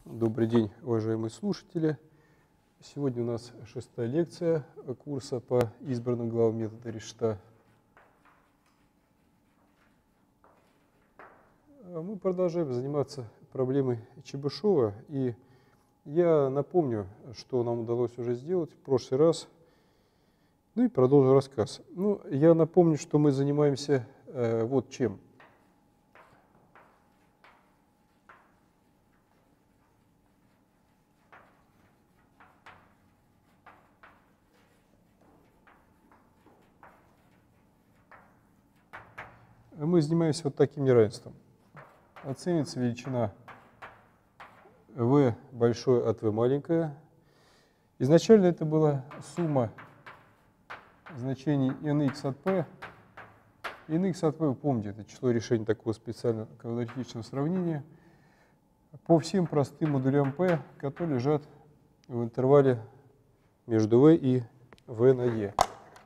Добрый день, уважаемые слушатели. Сегодня у нас 6-я лекция курса по избранным главам метода Риштата. Мы продолжаем заниматься проблемой Чебышева, и я напомню, что нам удалось уже сделать в прошлый раз, ну и продолжу рассказ. Я напомню, что мы занимаемся вот чем. Мы занимаемся вот таким неравенством. Оценивается величина v большое от v маленькое. Изначально это была сумма значений nx от p. nx от p, вы помните, это число решений такого специального квадратичного сравнения по всем простым модулям p, которые лежат в интервале между v и v на e.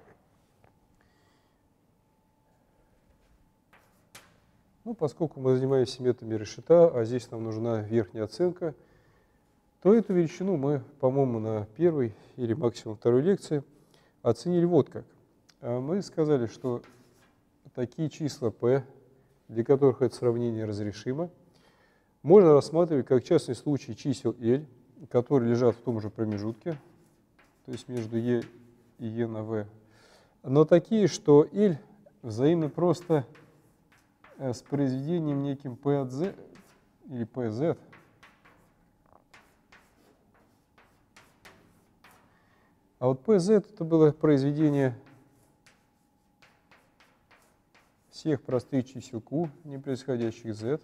Поскольку мы занимаемся методами Риштата, а здесь нам нужна верхняя оценка, то эту величину мы, по-моему, на первой или максимум второй лекции оценили вот как. Мы сказали, что такие числа p, для которых это сравнение разрешимо, можно рассматривать как частный случай чисел L, которые лежат в том же промежутке, то есть между e и e на v, но такие, что L взаимно просто с произведением неким p от z или pz, а вот pz это было произведение всех простых чисел q, не происходящих z,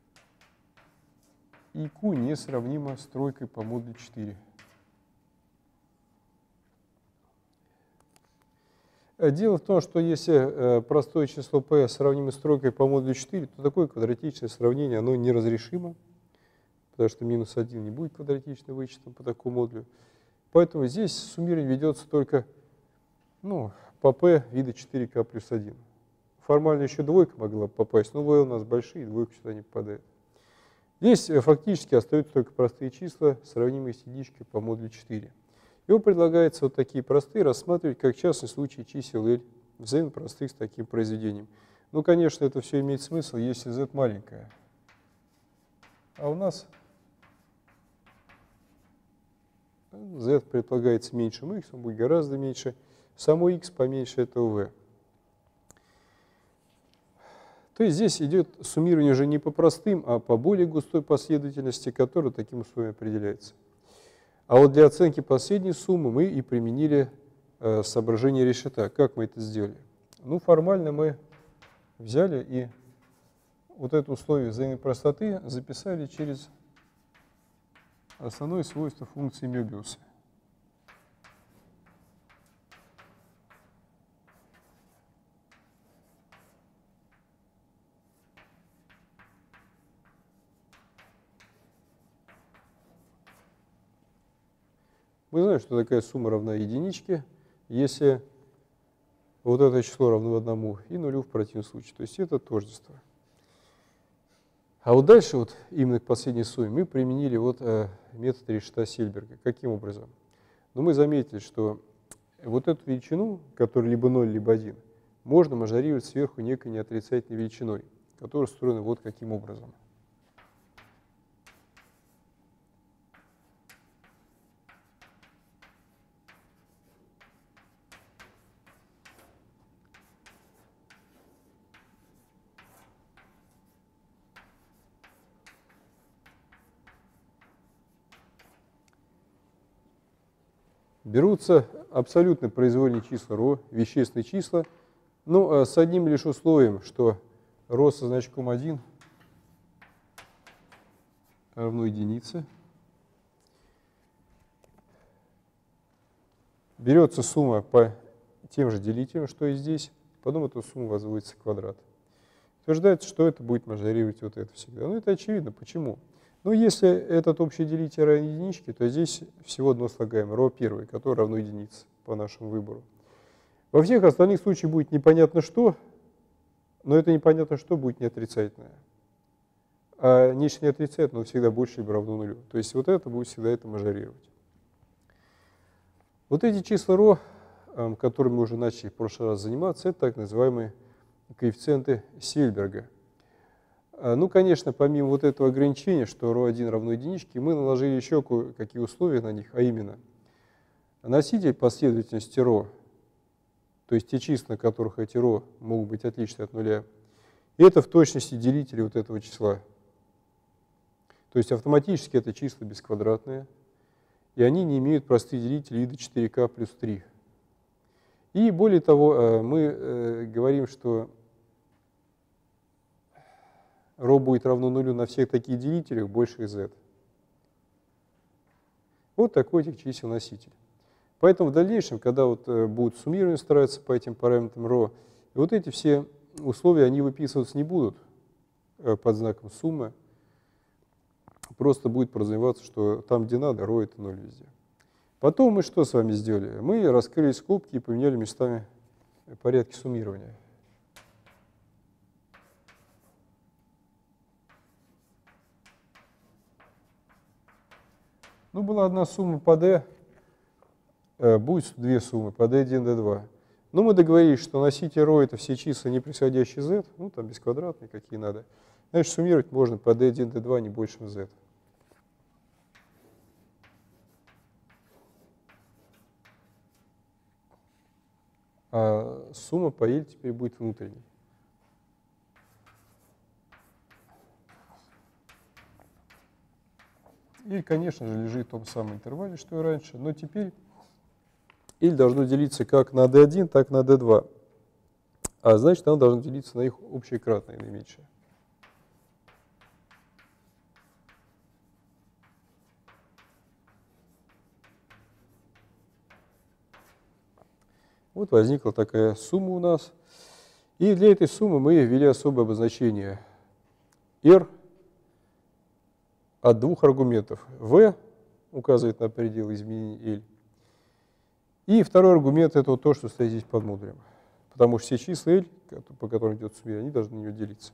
и q несравнимо с тройкой по модулю 4. Дело в том, что если простое число p сравнимо с тройкой по модулю 4, то такое квадратичное сравнение оно неразрешимо, потому что минус 1 не будет квадратичным вычетом по такому модулю. Поэтому здесь суммирование ведется только по p вида 4k плюс 1. Формально еще двойка могла попасть, но v у нас большие, двойка сюда не попадает. Здесь фактически остаются только простые числа, сравнимые с единичкой по модулю 4. Его предлагается вот такие простые рассматривать как частный случай чисел L, взаимно простых с таким произведением. Конечно, это все имеет смысл, если z маленькая. А у нас z предполагается меньше x, он будет гораздо меньше. Само x поменьше этого v. То есть здесь идет суммирование уже не по простым, а по более густой последовательности, которая таким условием определяется. А вот для оценки последней суммы мы и применили соображение Риштата. Как мы это сделали? Формально мы взяли и вот это условие взаимной простоты записали через основное свойство функции Мёбиуса. Мы знаем, что такая сумма равна единичке, если вот это число равно 1 и нулю в противном случае. То есть это тождество. А вот дальше, именно к последней сумме, мы применили метод Риштата-Сильберга. Каким образом? Мы заметили, что вот эту величину, которая либо 0, либо 1, можно мажорировать сверху некой неотрицательной величиной, которая устроена вот каким образом. Берутся абсолютно произвольные числа ρ, вещественные числа, но с одним лишь условием, что ρ со значком 1 равно единице. Берется сумма по тем же делителям, что и здесь, потом эту сумму возводится в квадрат. Утверждается, что это будет мажорировать вот это всегда. Это очевидно. Почему? Если этот общий делитель равен единичке, то здесь всего одно слагаемое, ρ1, которое равно единице по нашему выбору. Во всех остальных случаях будет непонятно что, но это непонятно что будет не отрицательное. а нечто не отрицает, но всегда больше либо равно нулю. То есть вот это будет всегда это мажорировать. Вот эти числа ρ, которыми мы уже начали в прошлый раз заниматься, это так называемые коэффициенты Сильберга. Ну, конечно, помимо вот этого ограничения, что ρ1 равно единичке, мы наложили еще кое-какие условия на них, а именно носитель последовательности ρ, то есть те числа, на которых эти ρ могут быть отличны от нуля, это в точности делители вот этого числа. То есть автоматически это числа бесквадратные, и они не имеют простых делителей вида 4k плюс 3. И более того, мы говорим, что ρ будет равно нулю на всех таких делителях больше z. Вот такой этих чисел носитель. Поэтому в дальнейшем, когда вот будут суммирование стараться по этим параметрам ρ, вот эти все условия, они выписываться не будут под знаком суммы. Просто будет подразумеваться, что там, где надо, ρ это 0 везде. Потом мы что с вами сделали? Мы раскрыли скобки и поменяли местами порядки суммирования. Ну, была одна сумма по d, будет две суммы по d1, d2. Но мы договорились, что носитель ρ это все числа, не превосходящие z, ну там бесквадратные, какие надо. Значит, суммировать можно по d1, d2 не больше z. А сумма по L теперь будет внутренней. И, конечно же, лежит в том самом интервале, что и раньше, но теперь L должно делиться как на d1, так и на d2. А значит, оно должно делиться на их общее кратное, наименьшее. Вот возникла такая сумма у нас. И для этой суммы мы ввели особое обозначение R от двух аргументов. V указывает на предел изменений L. И второй аргумент — это вот то, что стоит здесь под модулем. Потому что все числа L, по которым идет сумма, они должны на нее делиться.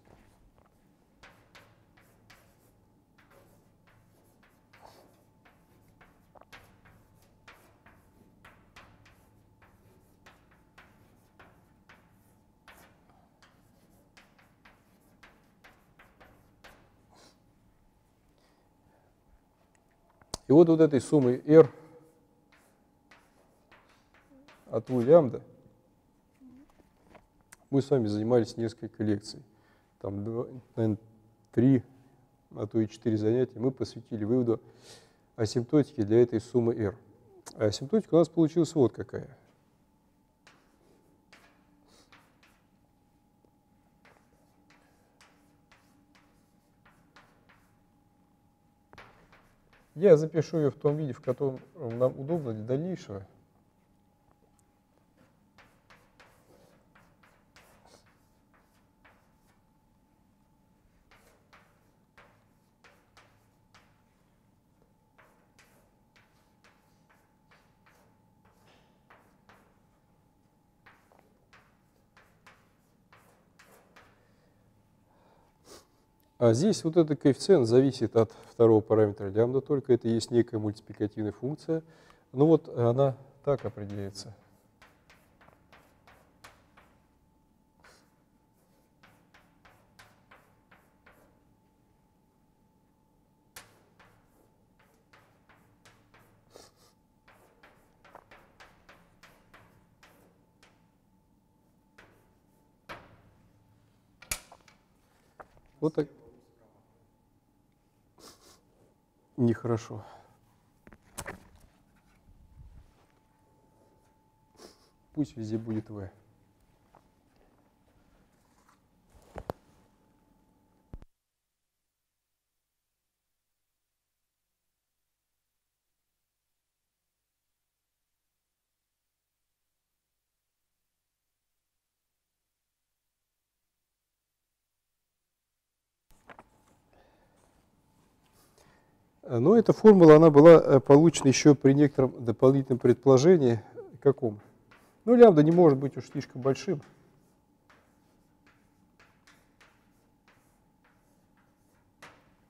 И вот этой суммой R от U лямбда мы с вами занимались несколько лекций. Там, наверное, 3, а то и 4 занятия мы посвятили выводу асимптотики для этой суммы R. А асимптотика у нас получилась вот какая. Я запишу ее в том виде, в котором нам удобно для дальнейшего. А здесь вот этот коэффициент зависит от второго параметра лямбда, только это есть некая мультипликативная функция. Ну вот она так определяется. Вот так. Нехорошо. Пусть везде будет v. Но эта формула, она была получена еще при некотором дополнительном предположении. Каком? Ну, лямбда не может быть уж слишком большим.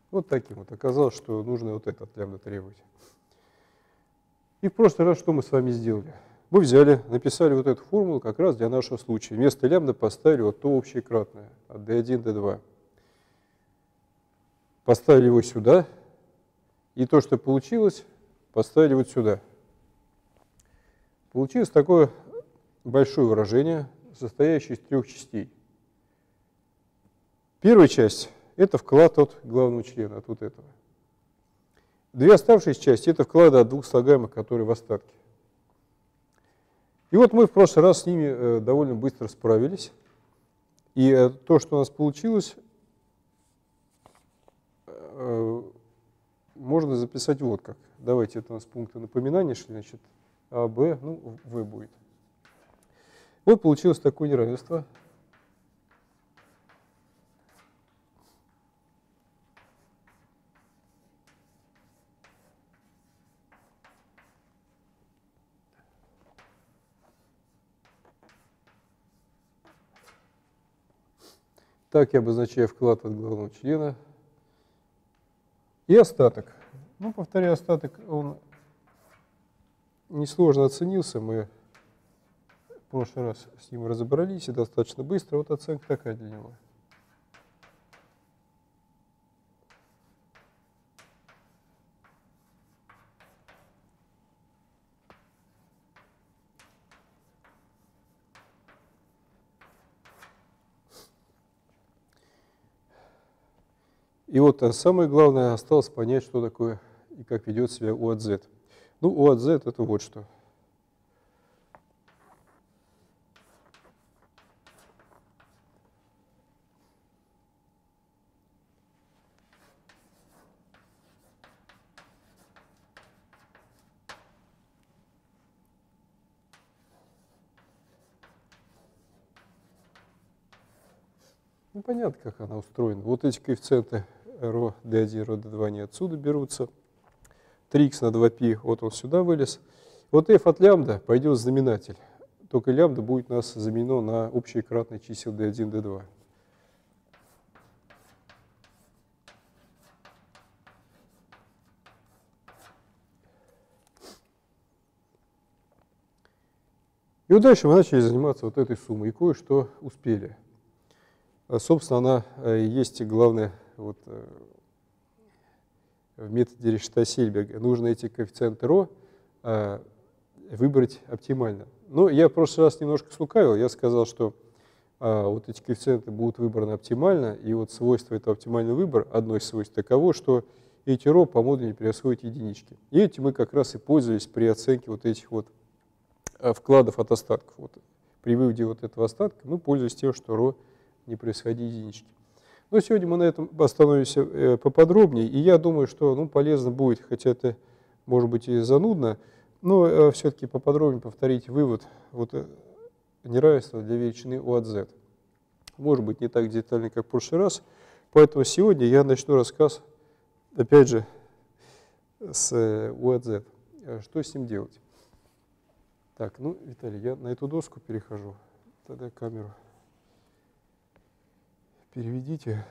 Вот таким вот. Оказалось, что нужно вот это от лямбда требовать. И в прошлый раз что мы с вами сделали? Мы взяли, написали вот эту формулу как раз для нашего случая. Вместо лямбда поставили вот то общее кратное от d1, d2. Поставили его сюда. И то, что получилось, поставили вот сюда. Получилось такое большое выражение, состоящее из трех частей. Первая часть – это вклад от главного члена, от вот этого. Две оставшиеся части – это вклады от двух слагаемых, которые в остатке. И вот мы в прошлый раз с ними довольно быстро справились. И то, что у нас получилось, можно записать вот как. Давайте, это у нас пункты напоминания шли, значит, А, Б, ну, В будет. Вот получилось такое неравенство. Так я обозначаю вклад от главного члена. И остаток. Ну, повторяю, остаток, он несложно оценился. Мы в прошлый раз с ним разобрались и достаточно быстро. Вот оценка такая для него. И вот самое главное, осталось понять, что такое и как ведет себя U от Z. Ну, U от Z – это вот что. Ну, понятно, как она устроена. Вот эти коэффициенты ρ, d1, ρ, d2, они отсюда берутся. 3х на 2π, вот он сюда вылез. Вот f от лямбда пойдет в знаменатель. Только лямбда будет у нас заменено на общие кратные чисел d1, d2. И вот дальше мы начали заниматься вот этой суммой. И кое-что успели. Собственно, она есть главное вот, в методе Риштейна-Сильберга. Нужно эти коэффициенты ρ выбрать оптимально. Но я в прошлый раз немножко слукавил. Я сказал, что вот эти коэффициенты будут выбраны оптимально. И вот свойство этого оптимального выбора, одно из свойств таково, что эти ρ по модулю превосходят единички. И этим мы как раз и пользовались при оценке вот этих вот вкладов от остатков. Вот, при выводе вот этого остатка мы пользуемся тем, что ρ не происходит единички. Но сегодня мы на этом остановимся поподробнее, и я думаю, что полезно будет, хотя это может быть и занудно, но все-таки поподробнее повторить вывод вот, неравенства для величины U от Z. Может быть, не так детально, как в прошлый раз, поэтому сегодня я начну рассказ, опять же, с U от Z. Что с ним делать? Так, ну, Виталий, я на эту доску перехожу, тогда камеру переведите.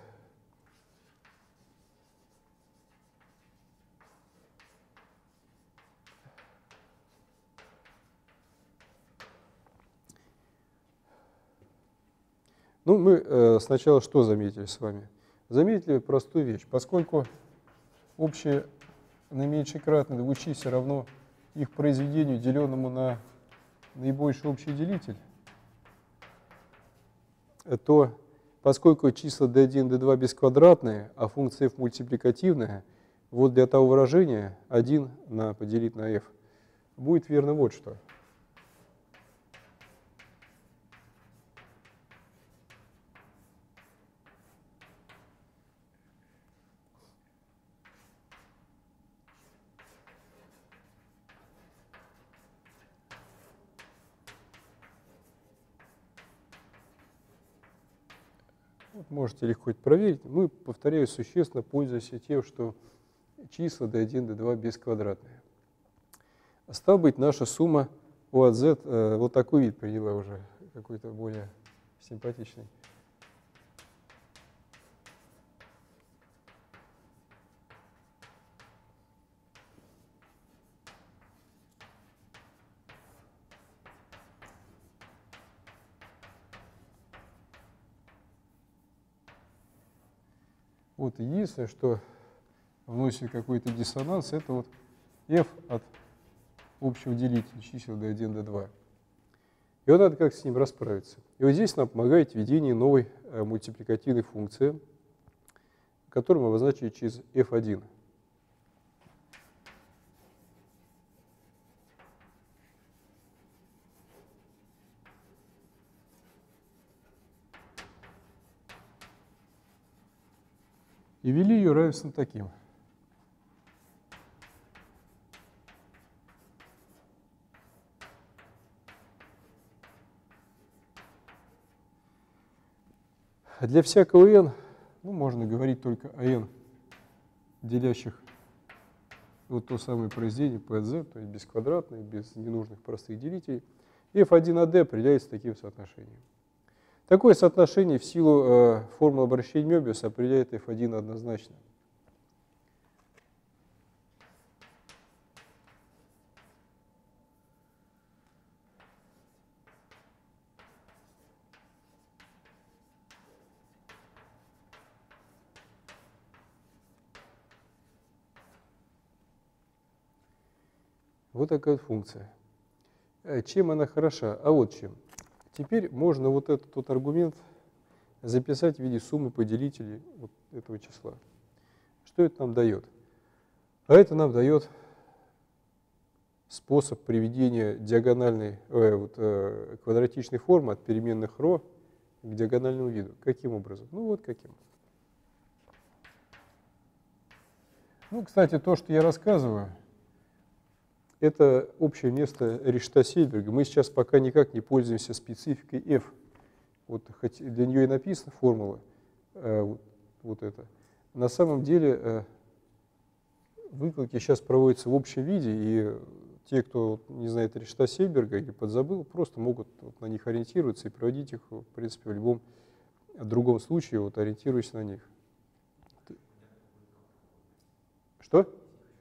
Ну, мы сначала что заметили с вами? Заметили простую вещь. Поскольку общее наименьшее кратное двух чисел равно их произведению, деленному на наибольший общий делитель, то поскольку числа d1, d2 бесквадратные, а функция f мультипликативная, вот для того выражения 1 поделить на f будет верно вот что. Вот можете легко это проверить. Мы, повторяю, существенно пользуемся тем, что числа d1, d2 бесквадратные. Стало быть, наша сумма U от Z вот такой вид приняла уже, какой-то более симпатичный. Вот единственное, что вносит какой-то диссонанс, это вот f от общего делителя чисел d1, d2. И вот надо как с ним расправиться. И вот здесь нам помогает введение новой мультипликативной функции, которую мы обозначили через f1. И ввели ее равенством таким. Для всякого n, ну, можно говорить только о n, делящих вот то самое произведение P от z, то есть бесквадратное, без ненужных простых делителей, f1 от d определяется таким соотношением. Такое соотношение в силу формулы обращения Мёбиуса определяет f1 однозначно. Вот такая вот функция. Чем она хороша? А вот чем. Теперь можно вот этот вот аргумент записать в виде суммы поделителей вот этого числа. Что это нам дает? А это нам дает способ приведения диагональной, квадратичной формы от переменных ρ к диагональному виду. Каким образом? Ну вот каким. Ну, кстати, то, что я рассказываю, это общее место Ришта-Сильберга. Мы сейчас пока никак не пользуемся спецификой f. Вот, хоть для нее и написана формула, вот это. На самом деле выкладки сейчас проводятся в общем виде, и те, кто не знает Ришта-Сильберга или подзабыл, просто могут вот на них ориентироваться и проводить их, в принципе, в любом другом случае, вот, ориентируясь на них. Что?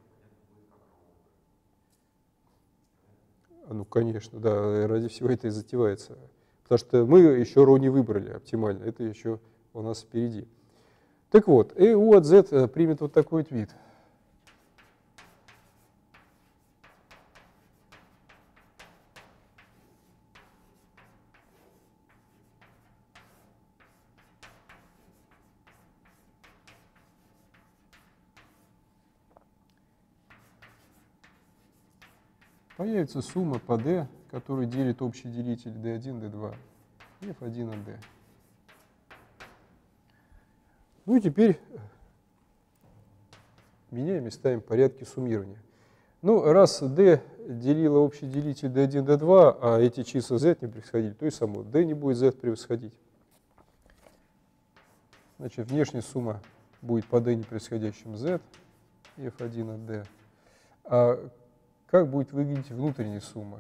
Ну, конечно, да, ради всего это и затевается. Потому что мы еще ρ не выбрали оптимально, это еще у нас впереди. Так вот, u от z примет вот такой вот вид. Появится сумма по d, которая делит общий делитель d1, d2, f1 от d. Ну и теперь меняем и ставим порядки суммирования. Ну, раз d делило общий делитель d1, d2, а эти числа z не превосходили, то и само d не будет z превосходить. Значит, внешняя сумма будет по d не превосходящим z, f1 от d. А как будет выглядеть внутренняя сумма?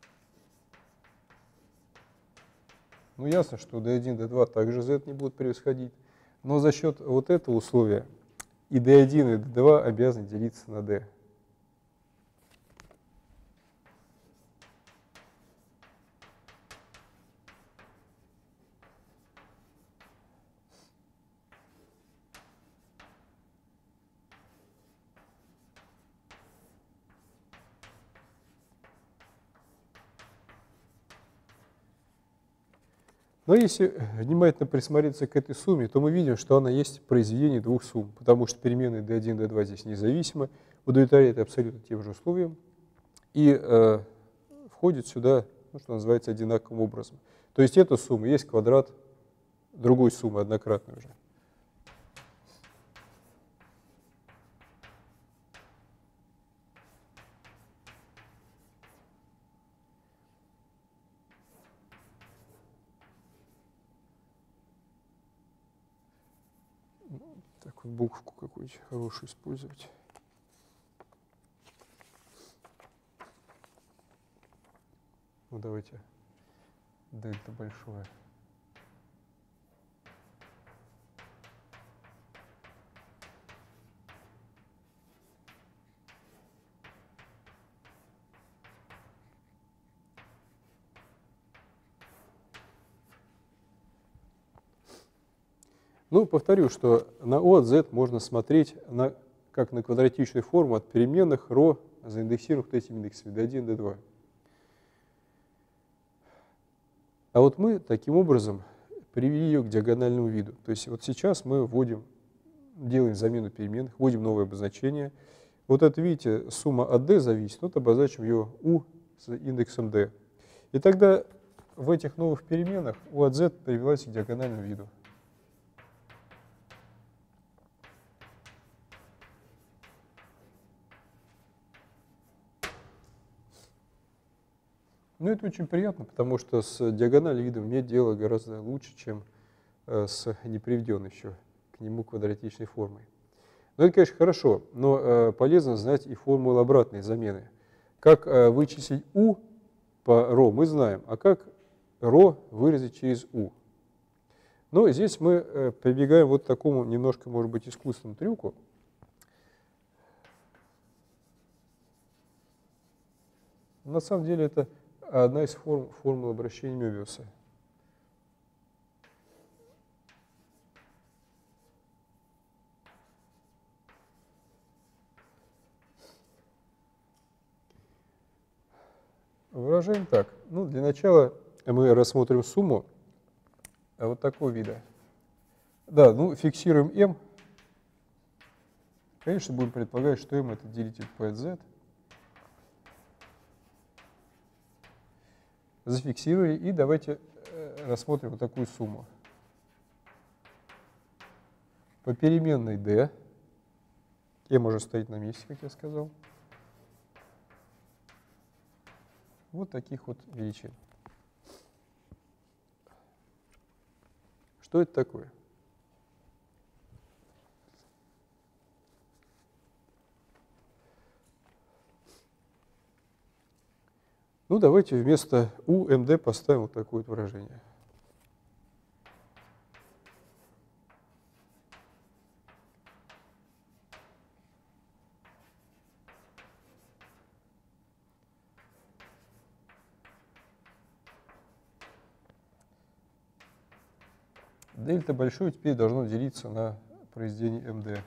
Ну, ясно, что d1, d2 также z не будут превосходить, но за счет вот этого условия и d1, и d2 обязаны делиться на d. Но если внимательно присмотреться к этой сумме, то мы видим, что она есть произведение двух сумм, потому что переменные d1 и d2 здесь независимы, удовлетворяет абсолютно тем же условиям и входит сюда, ну, что называется, одинаковым образом. То есть эта сумма есть квадрат другой суммы, однократной уже. Так вот, буковку какую-нибудь хорошую использовать. Ну, давайте дельта большое. Ну, повторю, что на O от Z можно смотреть как на квадратичную форму от переменных ρ, заиндексированных вот этими индексами d1, d2. А вот мы таким образом привели ее к диагональному виду. То есть вот сейчас мы делаем замену переменных, вводим новое обозначение. Вот это, видите, сумма от d зависит, вот обозначим ее u с индексом d. И тогда в этих новых переменных u от z привелась к диагональному виду. Ну, это очень приятно, потому что с диагональным видом иметь дело гораздо лучше, чем с неприведенной еще к нему квадратичной формой. Ну, это, конечно, хорошо, но полезно знать и формулу обратной замены. Как вычислить u по ρ мы знаем, а как ρ выразить через u. Но здесь мы прибегаем вот к такому немножко, может быть, искусственному трюку. На самом деле это одна из формул обращения Мёбиуса. Выражаем так. Ну, для начала мы рассмотрим сумму вот такого вида. Да, ну, фиксируем m. Конечно, будем предполагать, что m это делитель p от z. Зафиксировали, и давайте рассмотрим вот такую сумму. По переменной d, m уже стоит на месте, как я сказал, вот таких вот величин. Что это такое? Ну, давайте вместо u md поставим вот такое вот выражение. Дельта большое теперь должно делиться на произведение md.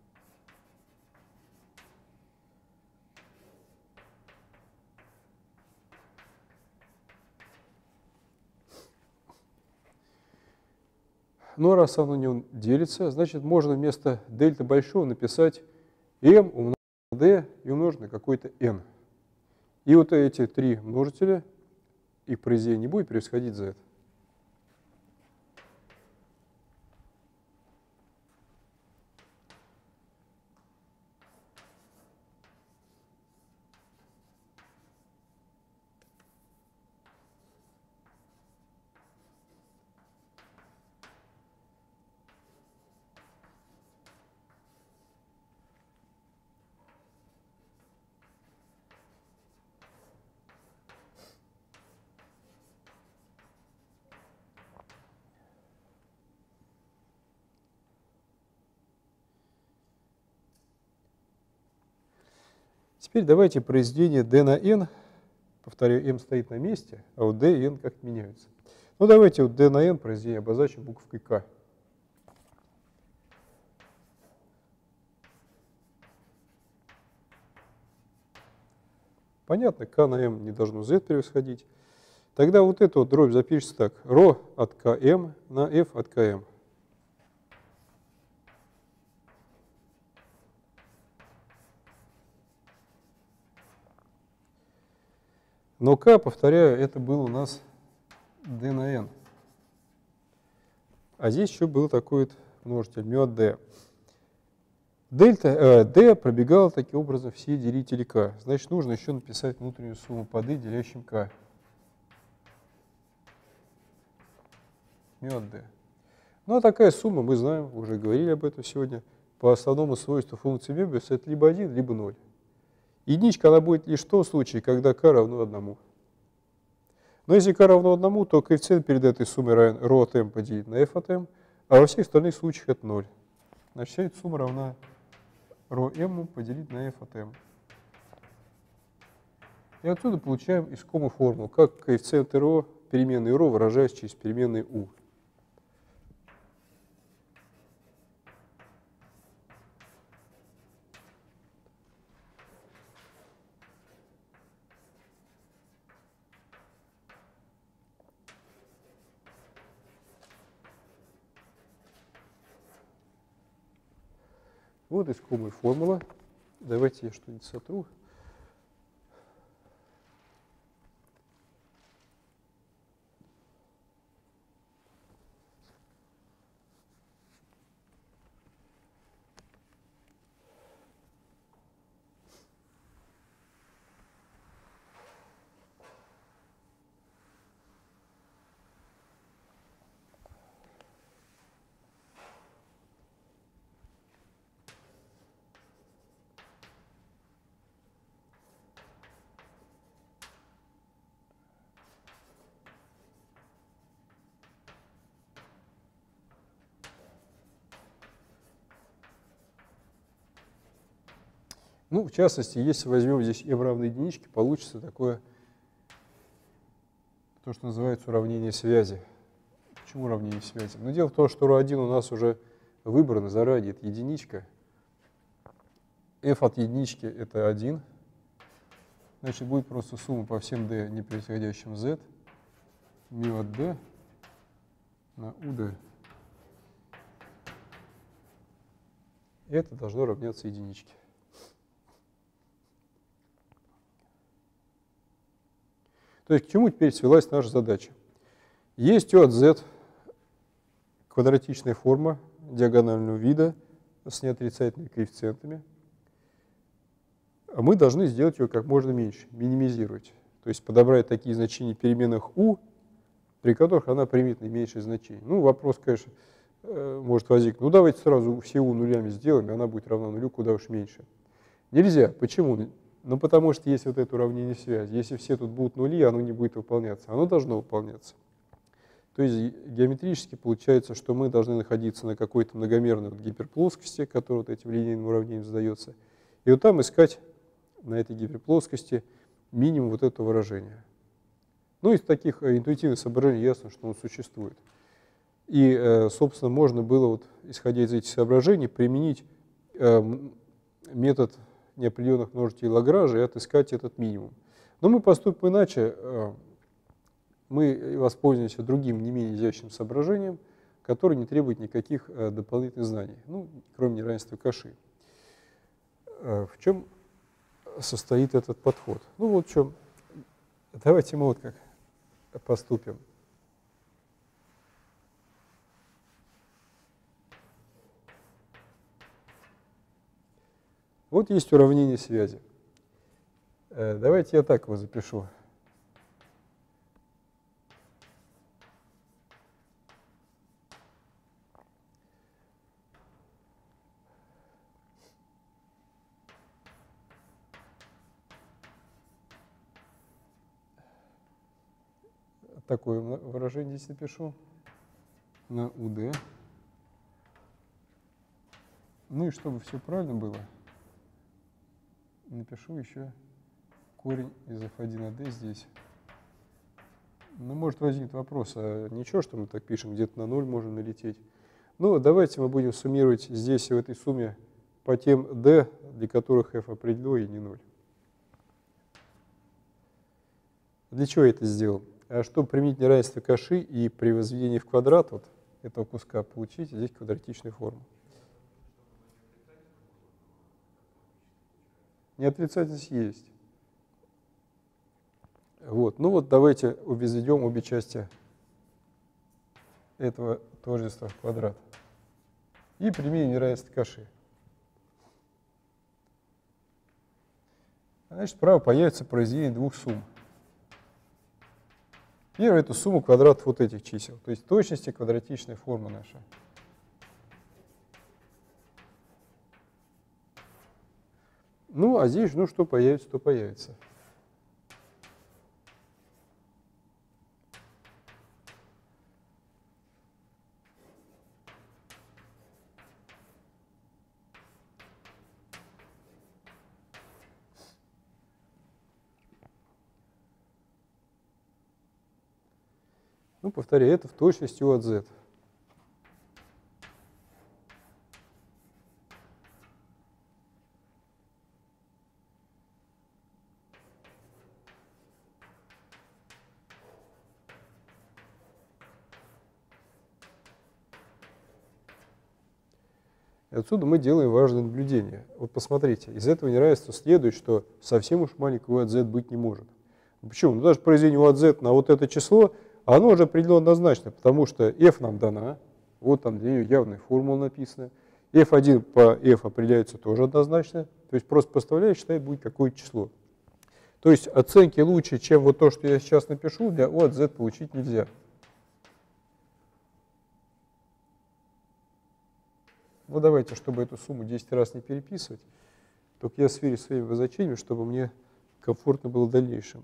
Но раз оно не делится, значит, можно вместо дельта большого написать m умножить на d и умножить на какой-то n. И вот эти три множителя, их произведение не будет превосходить z. Теперь давайте произведение d на n, повторяю, m стоит на месте, а вот d и n как меняются. Ну давайте вот d на n произведение обозначим буковкой k. Понятно, k на m не должно z превосходить. Тогда вот эту вот дробь запишется так: ρ от km на f от km. Но k, повторяю, это был у нас d на n. А здесь еще был такой вот множитель μ от d. d пробегала таким образом все делители k. Значит, нужно еще написать внутреннюю сумму по d, делящим k. μ от d. Ну, а такая сумма, мы знаем, уже говорили об этом сегодня, по основному свойству функции Мёбиуса это либо 1, либо 0. Единичка она будет лишь в том случае, когда k равно 1. Но если k равно 1, то коэффициент перед этой суммой равен ρ от m поделить на f от m, а во всех остальных случаях это 0. Значит, вся эта сумма равна ρm поделить на f от m. И отсюда получаем искомую формулу, как коэффициенты ρ, переменные ρ выражаются через переменные u. Вот искомая формула. Давайте я что-нибудь сотру. Ну, в частности, если возьмем здесь m равно единичке, получится такое, то, что называется уравнение связи. Почему уравнение связи? Ну, дело в том, что ρ1 у нас уже выбрано заранее, это единичка. F от единички это 1. Значит, будет просто сумма по всем d непроисходящим z. Μ от d на ud. Это должно равняться единичке. То есть к чему теперь свелась наша задача? Есть u от z квадратичная форма диагонального вида с неотрицательными коэффициентами. А мы должны сделать ее как можно меньше, минимизировать. То есть подобрать такие значения переменных u, при которых она примет наименьшее значение. Ну, вопрос, конечно, может возникнуть. Ну, давайте сразу все u нулями сделаем, и она будет равна нулю куда уж меньше. Нельзя. Почему? Ну, потому что есть вот это уравнение связи. Если все тут будут нули, оно не будет выполняться. Оно должно выполняться. То есть геометрически получается, что мы должны находиться на какой-то многомерной гиперплоскости, которая вот этим линейным уравнением задается, и вот там искать на этой гиперплоскости минимум вот этого выражения. Ну, из таких интуитивных соображений ясно, что он существует. И, собственно, можно было, вот, исходя из этих соображений, применить метод неопределенных множителей Лагранжа и отыскать этот минимум. Но мы поступим иначе. Мы воспользуемся другим, не менее изящным соображением, которое не требует никаких дополнительных знаний, ну, кроме неравенства Каши. В чем состоит этот подход? Ну, вот в чем. Давайте мы вот как поступим. Вот есть уравнение связи. Давайте я так его запишу. Такое выражение здесь напишу на ud. Ну и чтобы все правильно было, напишу еще корень из f1 от d здесь. Ну, может возникнуть вопрос, а ничего, что мы так пишем, где-то на 0 можно налететь. Ну, давайте мы будем суммировать здесь, в этой сумме, по тем d, для которых f определено и не 0. Для чего я это сделал? Чтобы применить неравенство Каши и при возведении в квадрат вот этого куска получить здесь квадратичную форму. Неотрицательность есть. Вот. Ну вот давайте возведем обе части этого тождества в квадрат. И применим неравенство Каши. Значит, справа появится произведение двух сумм. Первая — это сумма квадратов вот этих чисел, то есть в точности квадратичная форма наша. Ну, а здесь, ну, что появится, то появится. Ну, повторяю, это в точности u от z. И отсюда мы делаем важное наблюдение. Вот посмотрите, из этого неравенства следует, что совсем уж маленького u от z быть не может. Почему? Ну, даже произведение u от z на вот это число, оно уже определенно однозначно, потому что f нам дана, вот там для нее явная формула написана, f1 по f определяется тоже однозначно, то есть просто поставляешь, считай, будет какое-то число. То есть оценки лучше, чем вот то, что я сейчас напишу, для u от z получить нельзя. Ну, давайте, чтобы эту сумму 10 раз не переписывать, только я сверюсь своими значениями, чтобы мне комфортно было в дальнейшем.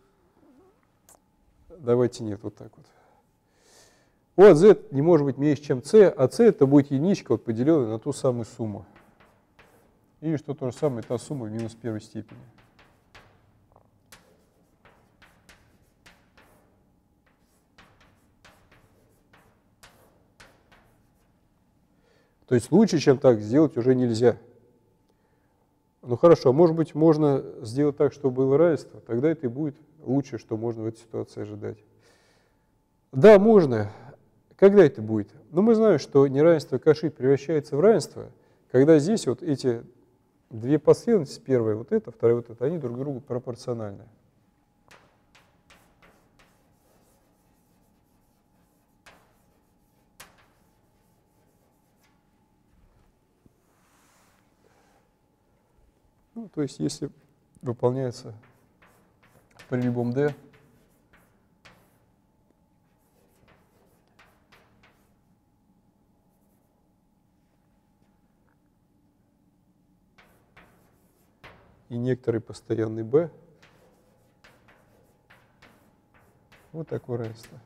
Давайте нет, вот так вот. U от z не может быть меньше, чем c, а c это будет единичка, вот, поделенная на ту самую сумму. Или что то же самое, та сумма в минус первой степени. То есть лучше, чем так, сделать уже нельзя. Ну хорошо, может быть, можно сделать так, чтобы было равенство, тогда это и будет лучшее, что можно в этой ситуации ожидать. Да, можно. Когда это будет? Ну, мы знаем, что неравенство Каши превращается в равенство, когда здесь вот эти две последовательности, первая вот эта, вторая вот эта, они друг другу пропорциональны. Ну, то есть, если выполняется при любом d, и некоторый постоянный b, вот такое равенство.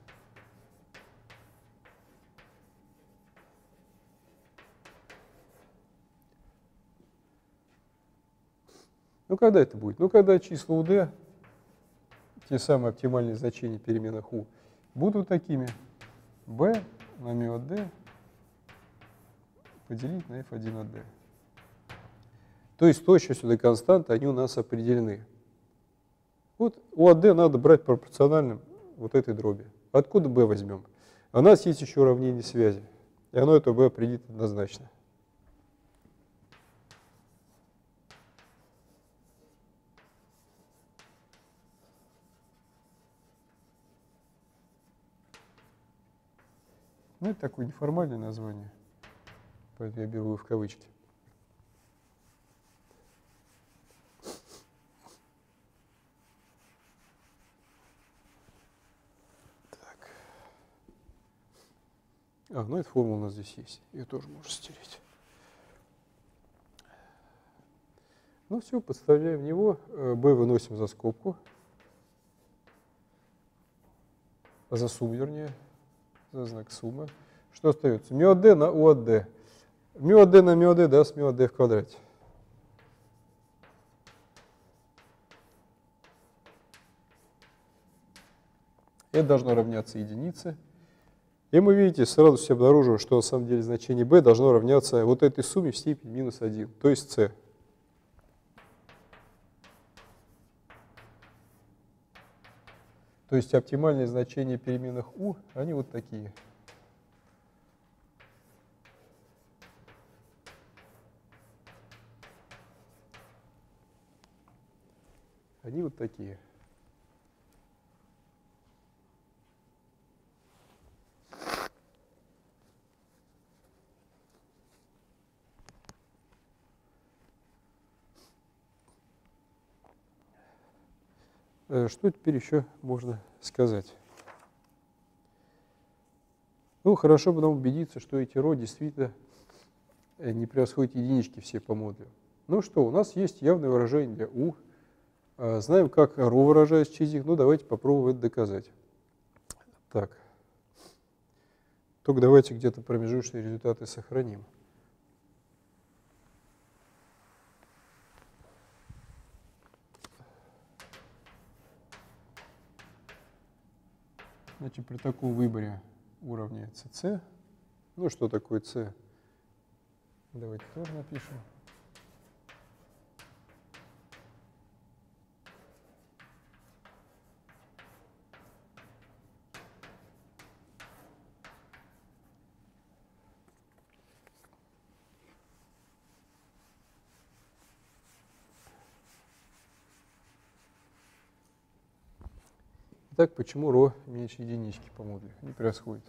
Ну, когда это будет? Ну, когда числа у d, те самые оптимальные значения переменных u, будут такими: b на μ от d поделить на f1 от d. То есть точностью до константы они у нас определены. Вот u от d надо брать пропорциональным вот этой дроби. Откуда b возьмем? У нас есть еще уравнение связи, и оно это b определит однозначно. Ну, это такое неформальное название, поэтому я беру его в кавычки. Так. Ну эта формула у нас здесь есть, ее тоже можно стереть. Ну все, подставляем в него, b выносим за скобку, за сумму, вернее, за знак суммы. Что остается? μ от d на u от d. μ от d на μ от d даст μ от d в квадрате. Это должно равняться единице. И мы, видите, сразу все обнаруживаем, что на самом деле значение b должно равняться вот этой сумме в степени минус 1, то есть c. То есть оптимальные значения переменных u, они вот такие. Они вот такие. Что теперь еще можно сказать? Ну, хорошо бы нам убедиться, что эти ρ действительно не превосходят единички все по модулю. Ну что, у нас есть явное выражение для u. Знаем, как ρ выражается через них. Ну, давайте попробуем это доказать. Так. Только давайте где-то промежуточные результаты сохраним. Значит, при таком выборе u равняется c. Ну, что такое c? Давайте тоже напишем. Итак, почему ρ меньше единички по модулю не происходит?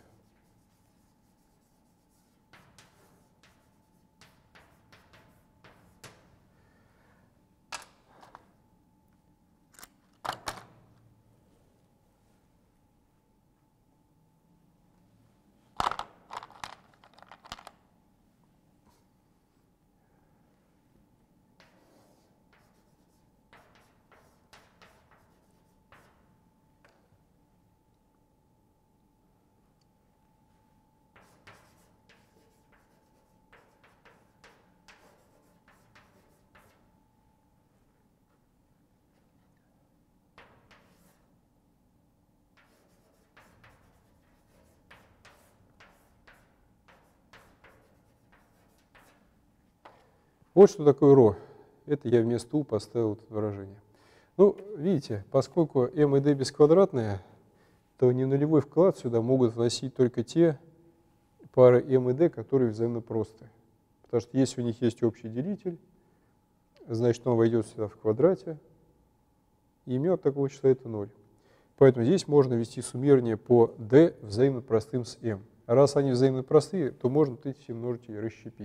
Вот что такое ρ. Это я вместо u поставил это выражение. Ну, видите, поскольку m и d бесквадратные, то не нулевой вклад сюда могут вносить только те пары m и d, которые взаимно просты. Потому что если у них есть общий делитель, значит он войдет сюда в квадрате, и имя от такого числа это 0. Поэтому здесь можно ввести суммирование по d взаимно простым с m. А раз они взаимно простые, то можно эти все множители расщепить.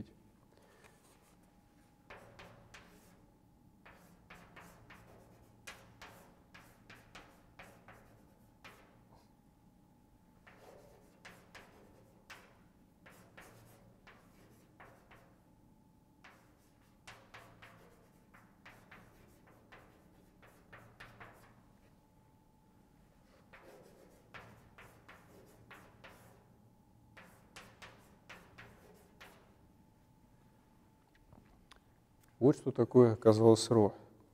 Вот что такое оказалось ρ.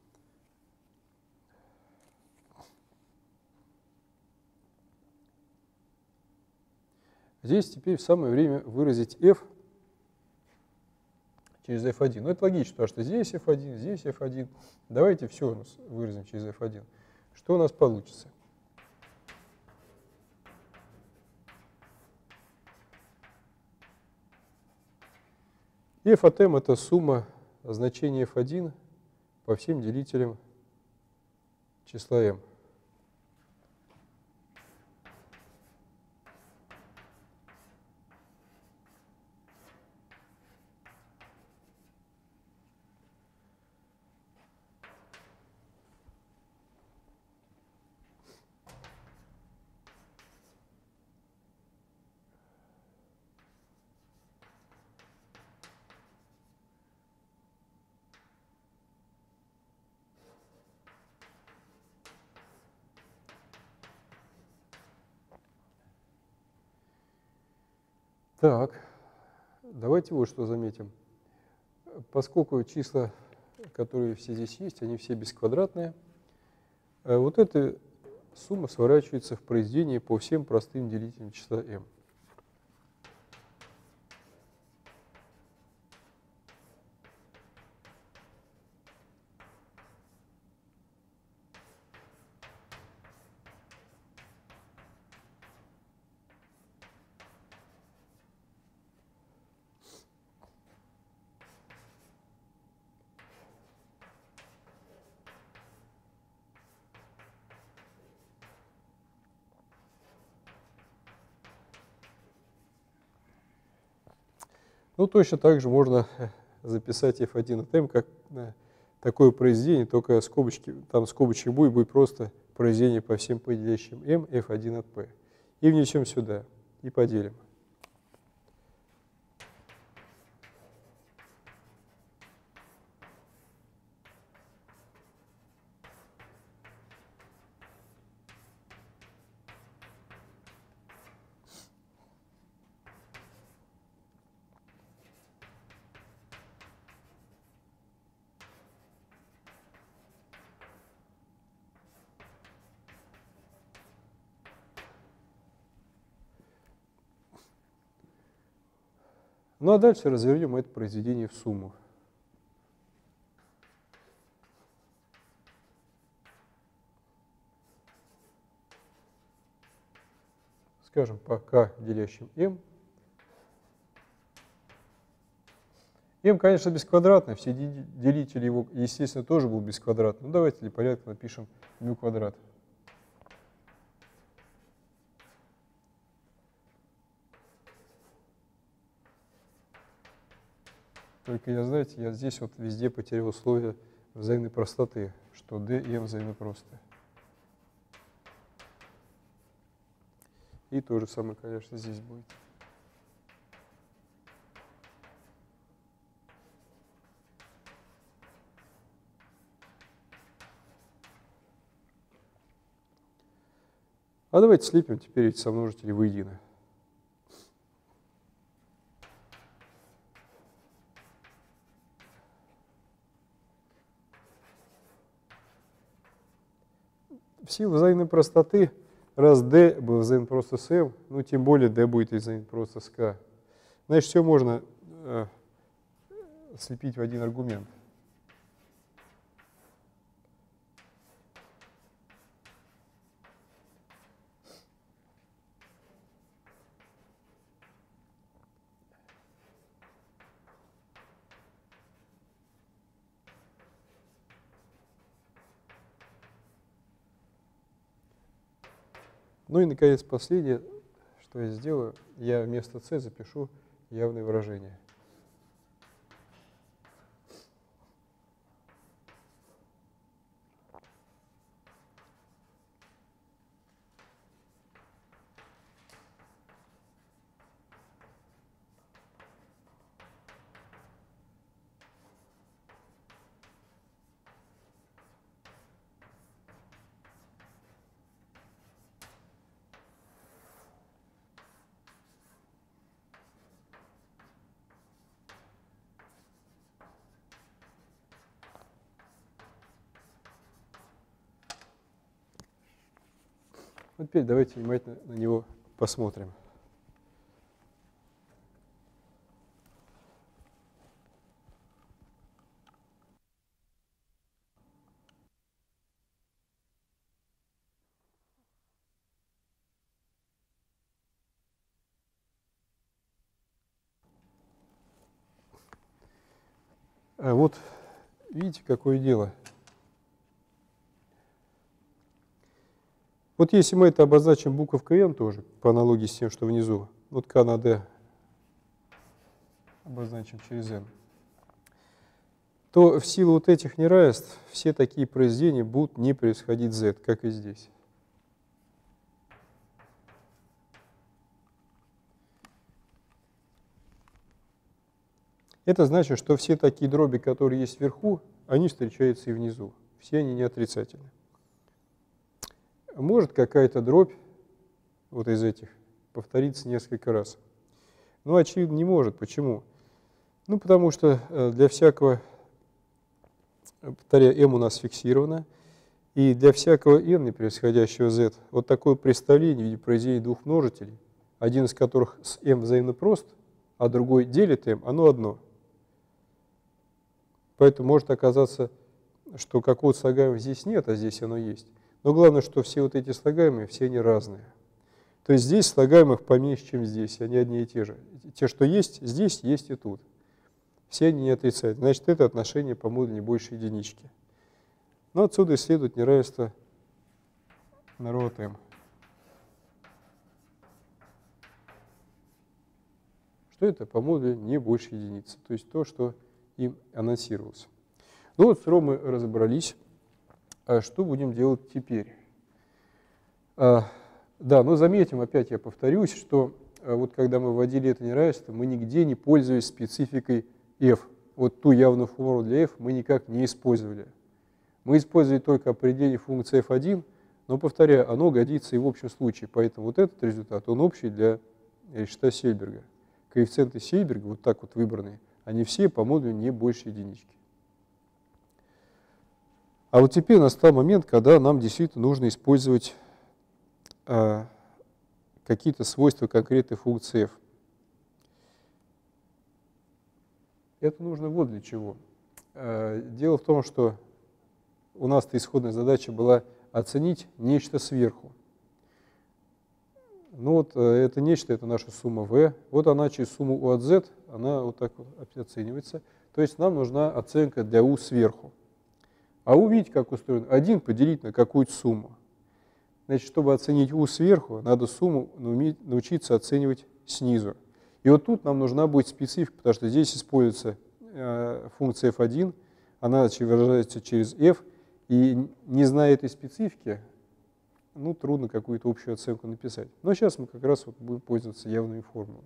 Здесь теперь самое время выразить f через f1. Ну, это логично, потому что здесь f1, здесь f1. Давайте все выразим через f1. Что у нас получится? f от m – это сумма значения f1 по всем делителям числа m. Так, давайте вот что заметим. Поскольку числа, которые все здесь есть, они все бесквадратные, вот эта сумма сворачивается в произведение по всем простым делителям числа m. Ну, точно так же можно записать f1 от m как такое произведение, только скобочки, там скобочек будет просто произведение по всем поделяющим m f1 от p. И внесем сюда, и поделим. Ну а дальше развернем это произведение в сумму. Скажем, по k, делящим m. m, конечно, бесквадратный, все делители его, естественно, тоже будут бесквадратны. Ну, давайте для порядка напишем μ квадрат. Только я, знаете, я здесь вот везде потерял условия взаимной простоты, что d и m взаимно просты. И то же самое, конечно, здесь будет. А давайте слепим теперь эти сомножители воедино. В силу взаимной простоты, раз d был взаимно просто с m, ну тем более d будет взаимно просто с k, значит, все можно слепить в один аргумент. Ну и, наконец, последнее, что я сделаю, я вместо c запишу явное выражение. Вот теперь давайте внимательно на него посмотрим. А вот видите, какое дело. Вот если мы это обозначим буковкой n тоже, по аналогии с тем, что внизу, вот k на d обозначим через n, то в силу вот этих неравенств все такие произведения будут не превосходить z, как и здесь. Это значит, что все такие дроби, которые есть вверху, они встречаются и внизу. Все они не отрицательны. Может какая-то дробь вот из этих повториться несколько раз? Ну, очевидно, не может. Почему? Ну, потому что для всякого, повторяю, m у нас фиксировано, и для всякого n, не превосходящего z, вот такое представление в виде произведения двух множителей, один из которых с m взаимно прост, а другой делит m, оно одно. Поэтому может оказаться, что какого-то слагаемого здесь нет, а здесь оно есть. Но главное, что все вот эти слагаемые, все они разные. То есть здесь слагаемых поменьше, чем здесь, они одни и те же. Те, что есть здесь, есть и тут. Все они не отрицательны. Значит, это отношение по модулю не больше единички. Но отсюда и следует неравенство на ρ от m. Что это? По модулю не больше единицы. То есть то, что им анонсировалось. Ну вот с ρ мы разобрались. А что будем делать теперь? Да, но заметим, опять я повторюсь, что вот когда мы вводили это неравенство, мы нигде не пользовались спецификой f. Вот ту явную формулу для f мы никак не использовали. Мы использовали только определение функции f1, но, повторяю, оно годится и в общем случае. Поэтому вот этот результат, он общий для решета Сельберга. Коэффициенты Сельберга, вот так вот выбранные, они все по модулю не больше единички. А вот теперь настал момент, когда нам действительно нужно использовать какие-то свойства конкретной функции f. Это нужно вот для чего. Дело в том, что у нас-то исходная задача была оценить нечто сверху. Ну вот это нечто, это наша сумма v. Вот она через сумму u от z, она вот так вот оценивается. То есть нам нужна оценка для u сверху. А увидеть, как устроен 1 поделить на какую-то сумму. Значит, чтобы оценить u сверху, надо сумму научиться оценивать снизу. И вот тут нам нужна будет специфика, потому что здесь используется функция f1, она выражается через f, и не зная этой специфики, ну, трудно какую-то общую оценку написать. Но сейчас мы как раз вот будем пользоваться явными формулами.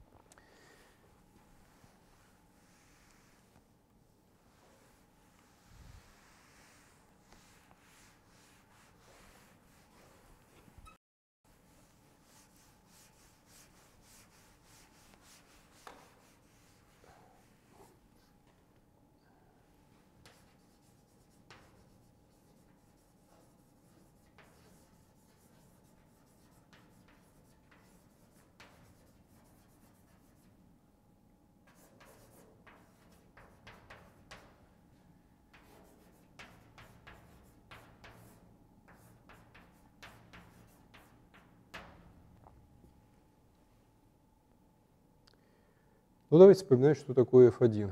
Ну, давайте вспоминать, что такое f1.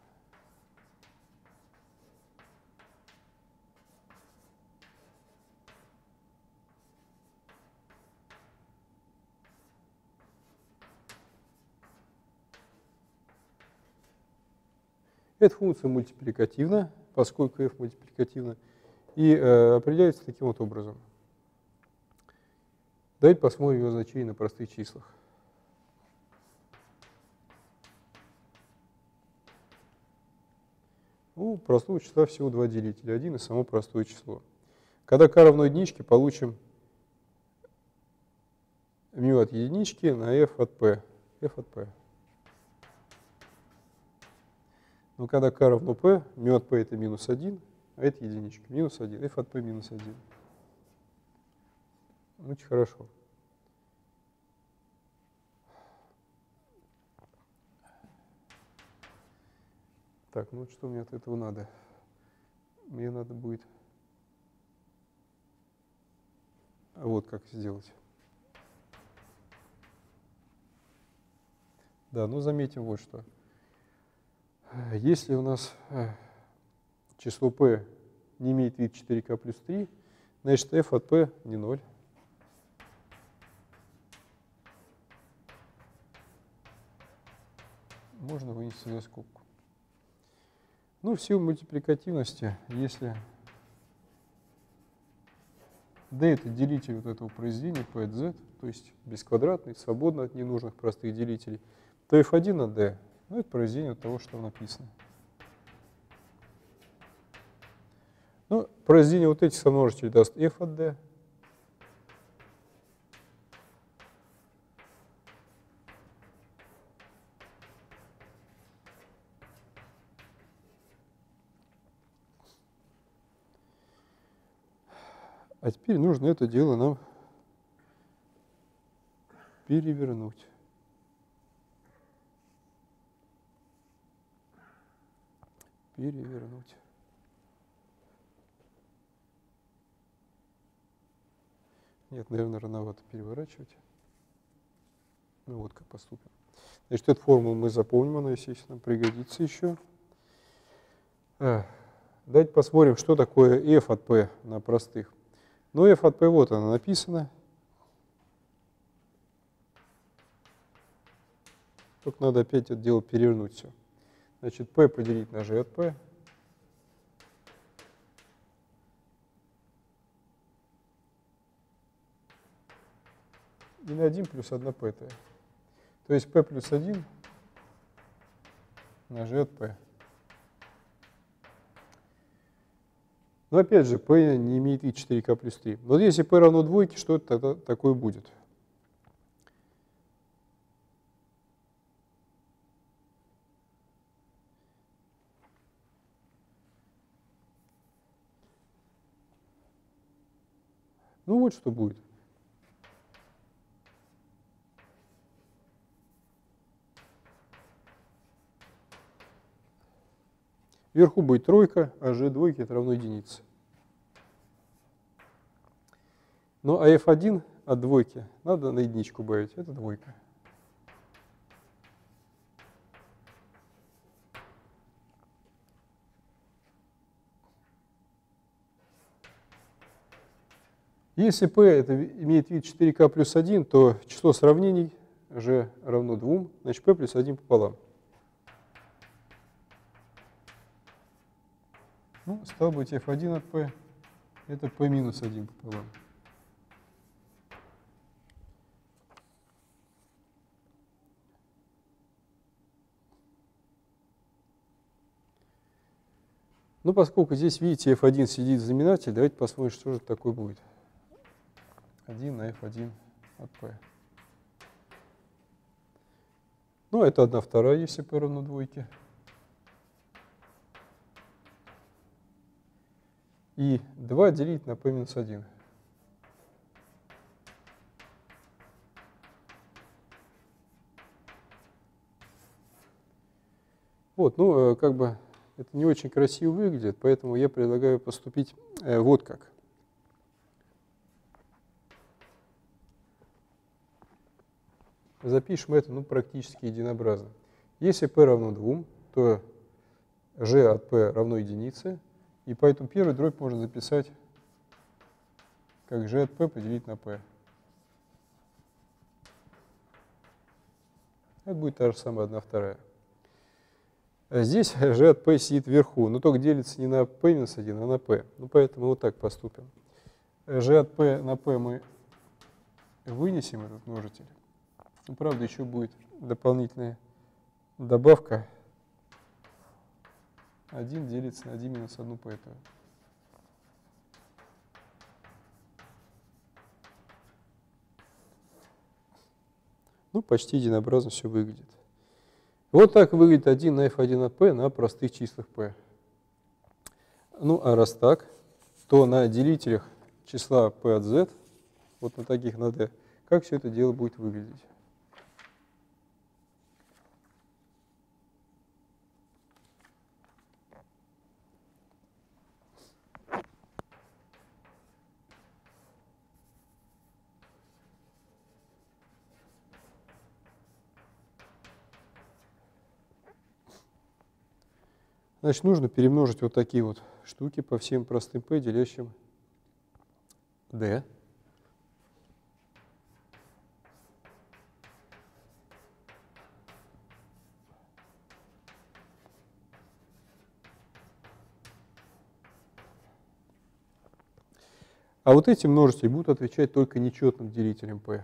Эта функция мультипликативна, поскольку f мультипликативна, и определяется таким вот образом. Давайте посмотрим ее значение на простых числах. У простого числа всего два делителя, 1 и само простое число. Когда k равно единичке, получим μ от единички на f от p. F от p. Но когда k равно p, μ от p это минус 1, а это единичка. Минус 1, f от p минус 1. Очень хорошо. Так, ну что мне от этого надо? Мне надо будет... вот как сделать. Да, ну заметим вот что. Если у нас число p не имеет вид 4k плюс 3, значит f от p не 0. Можно вынести за скобку. Ну, в силу мультипликативности, если d это делитель вот этого произведения p от z, то есть бесквадратный, свободно от ненужных простых делителей, то f1 от d, ну, это произведение от того, что там написано. Ну, произведение вот этих сомножителей даст f от d. А теперь нужно это дело нам перевернуть. Перевернуть. Нет, наверное, рановато переворачивать. Ну вот как поступим. Значит, эту формулу мы запомним, она, естественно, пригодится еще. Давайте посмотрим, что такое f от p на простых. Ну, f от p вот она написана. Только надо опять это дело перевернуть все. Значит, p поделить на g от p. И на 1 плюс 1 p-t. То есть p плюс 1 на g от p. Но опять же, p не имеет и 4k плюс 3. Но если p равно двойке, что это тогда такое будет? Ну вот что будет. Вверху будет тройка, а g двойки это равно единице. Ну а f1 от двойки надо на единичку убавить, это двойка. Если p это имеет вид 4k плюс 1, то число сравнений g равно 2, значит p плюс 1 пополам. Ну, стало быть, f1 от p это p минус 1 пополам. Ну, поскольку здесь, видите, f1 сидит в знаменателе, давайте посмотрим, что же такое будет. 1 на f1 от p. Ну, это 1/2, если p равно двойке. И 2 делить на p минус 1. Вот, ну, как бы это не очень красиво выглядит, поэтому я предлагаю поступить вот как. Запишем это, ну, практически единообразно. Если p равно 2, то g от p равно единице, и поэтому первую дробь можно записать как g от p поделить на p. Это будет та же самая 1/2. А здесь g от p сидит вверху, но только делится не на p минус 1, а на p. Ну, поэтому вот так поступим. G от p на p мы вынесем этот множитель. Ну, правда, еще будет дополнительная добавка. 1 делится на 1 минус 1 p этого. Ну, почти единообразно все выглядит. Вот так выглядит 1 на f1 от p на простых числах p. Ну, а раз так, то на делителях числа p от z, вот на таких на d, как все это дело будет выглядеть? Значит, нужно перемножить вот такие вот штуки по всем простым p, делящим d. А вот эти множители будут отвечать только нечетным делителям p.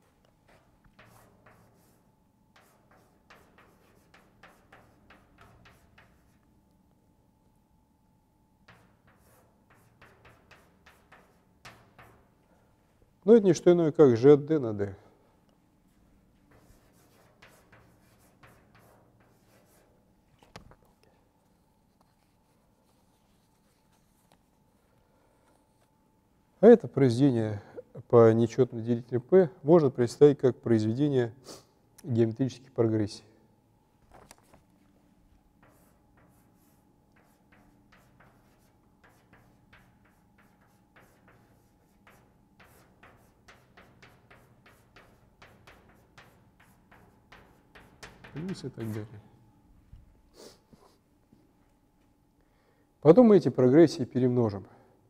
Но это не что иное, как g от d на d. А это произведение по нечетным делителям p можно представить как произведение геометрических прогрессий. Плюс и так далее. Потом мы эти прогрессии перемножим.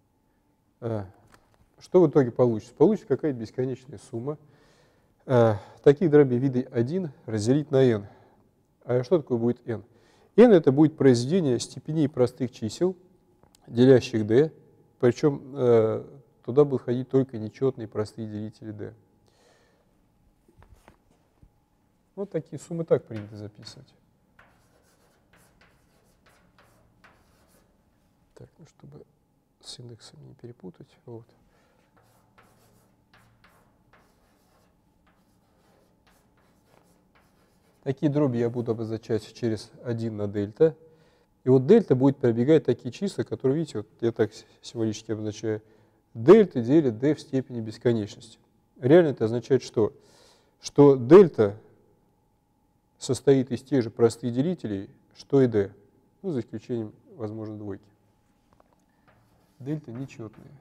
Что в итоге получится? Получится какая-то бесконечная сумма. Таких дробей вида 1 разделить на n. А что такое будет n? n это будет произведение степеней простых чисел, делящих d, причем туда будут ходить только нечетные простые делители d. Вот такие суммы так принято записывать. Так, ну чтобы с индексом не перепутать. Вот. Такие дроби я буду обозначать через 1 на дельта. И вот дельта будет пробегать такие числа, которые, видите, вот я так символически обозначаю. Дельта делит d в степени бесконечности. Реально это означает что? Что дельта состоит из тех же простых делителей, что и d. Ну, за исключением, возможно, двойки. Дельта нечетные.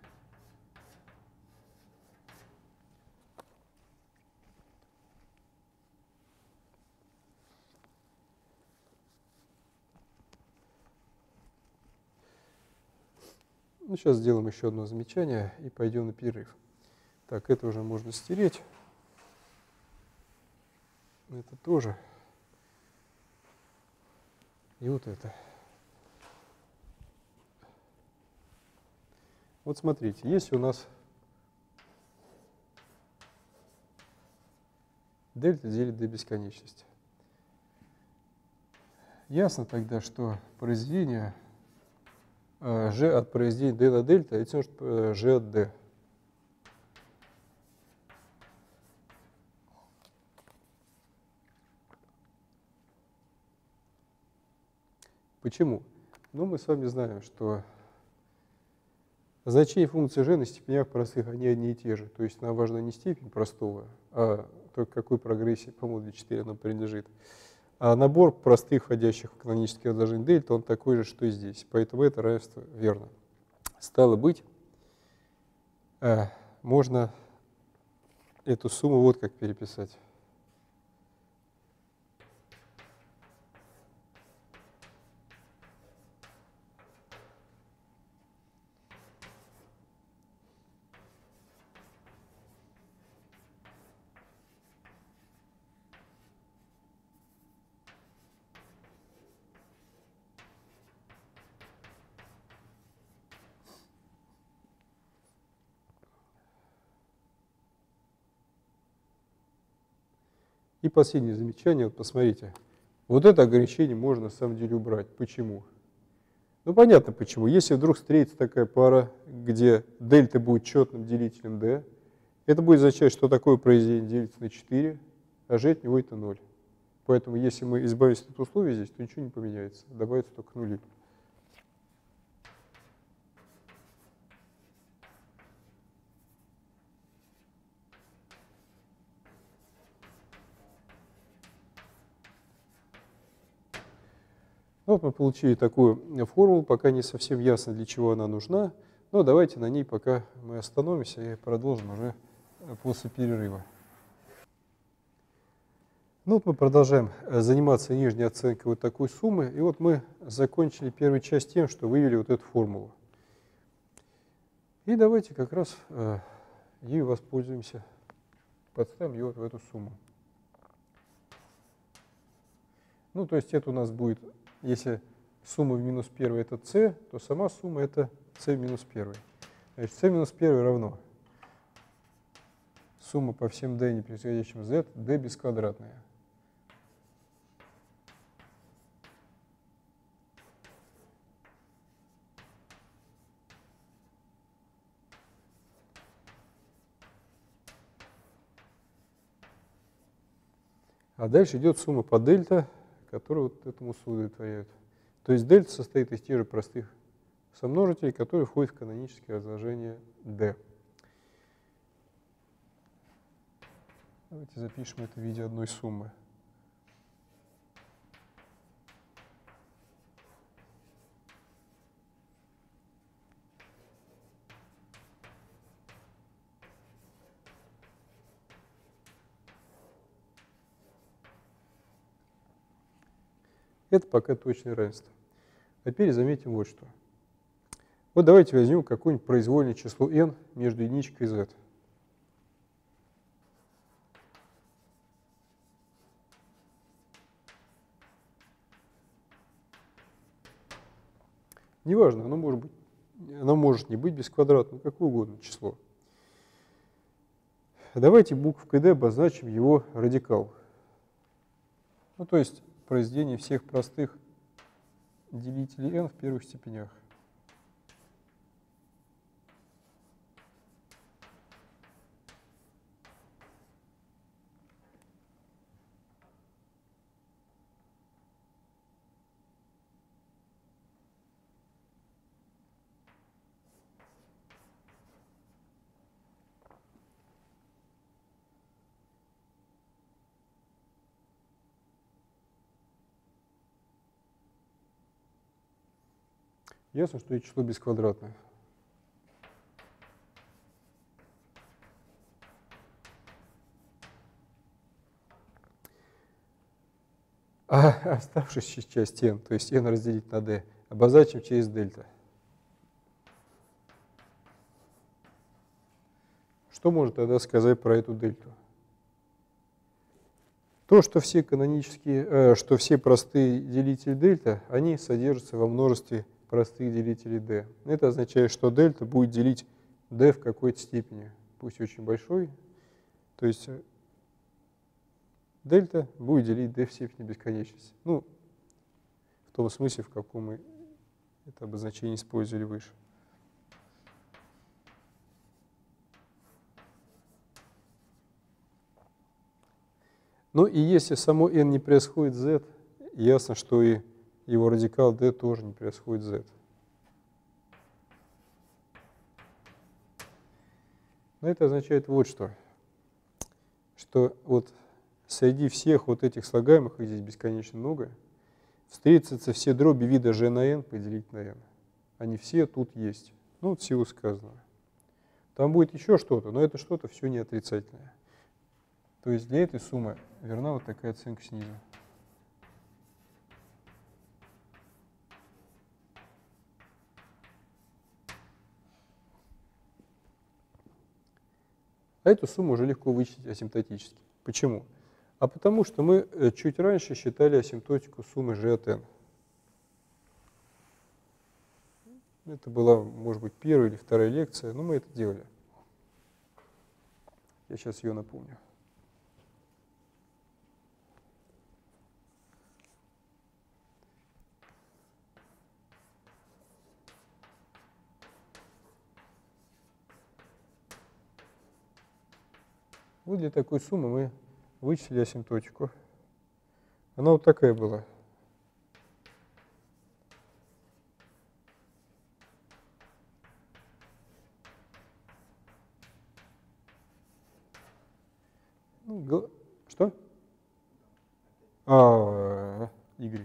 Ну, сейчас сделаем еще одно замечание и пойдем на перерыв. Так, это уже можно стереть. Это тоже. И вот это. Вот смотрите, если у нас дельта делит до бесконечности, ясно тогда, что произведение g от произведения d на дельта это все равно, что g от d. Почему? Ну, мы с вами знаем, что значения функции g на степенях простых, они одни и те же. То есть нам важна не степень простого, а только какой прогрессии по модулю 4 оно принадлежит. А набор простых, входящих в каноническое разложение дельта, он такой же, что и здесь. Поэтому это равенство верно. Стало быть, можно эту сумму вот как переписать. И последнее замечание, вот посмотрите, вот это ограничение можно на самом деле убрать. Почему? Ну понятно почему. Если вдруг встретится такая пара, где дельта будет четным делителем d, это будет означать, что такое произведение делится на 4, а g от него это 0. Поэтому если мы избавимся от условия здесь, то ничего не поменяется, добавится только нули. Вот мы получили такую формулу, пока не совсем ясно, для чего она нужна, но давайте на ней пока мы остановимся и продолжим уже после перерыва. Ну вот мы продолжаем заниматься нижней оценкой вот такой суммы, и вот мы закончили первую часть тем, что вывели вот эту формулу. И давайте как раз ею воспользуемся, подставим ее вот в эту сумму. Ну то есть это у нас будет... Если сумма в минус 1 это c, то сама сумма это c в минус 1. Значит, c в минус 1 равно сумма по всем d не превосходящим z, d бесквадратная. А дальше идет сумма по дельта, которые вот этому удовлетворяют. То есть дельта состоит из тех же простых сомножителей, которые входят в каноническое разложение d. Давайте запишем это в виде одной суммы. Это пока точное равенство. А теперь заметим вот что. Вот давайте возьмем какое-нибудь произвольное число n между единичкой и z. Неважно, оно может не быть бесквадратным, какое угодно число. Давайте буквой d обозначим его радикал. Ну, то есть произведение всех простых делителей n в первых степенях. Ясно, что это число бесквадратное. А оставшуюся часть n, то есть n разделить на d, обозначим через дельта. Что можно тогда сказать про эту дельту? То, что все канонические, что все простые делители дельта, они содержатся во множестве простых делителей d. Это означает, что дельта будет делить d в какой-то степени, пусть очень большой. То есть дельта будет делить d в степени бесконечности. Ну, в том смысле, в каком мы это обозначение использовали выше. Ну и если само n не превосходит z, ясно, что и его радикал d тоже не превосходит z. Но это означает вот что вот среди всех вот этих слагаемых, их здесь бесконечно много, встретятся все дроби вида g на n поделить на n. Они все тут есть. Ну, в силу сказанного. Там будет еще что-то, но это что-то все не отрицательное. То есть для этой суммы верна вот такая оценка снизу. А эту сумму уже легко вычислить асимптотически. Почему? А потому что мы чуть раньше считали асимптотику суммы g от n. Это была, может быть, первая или вторая лекция, но мы это делали. Я сейчас ее напомню. Вот для такой суммы мы вычислили асимптотику. Она вот такая была. Ну, что? Y.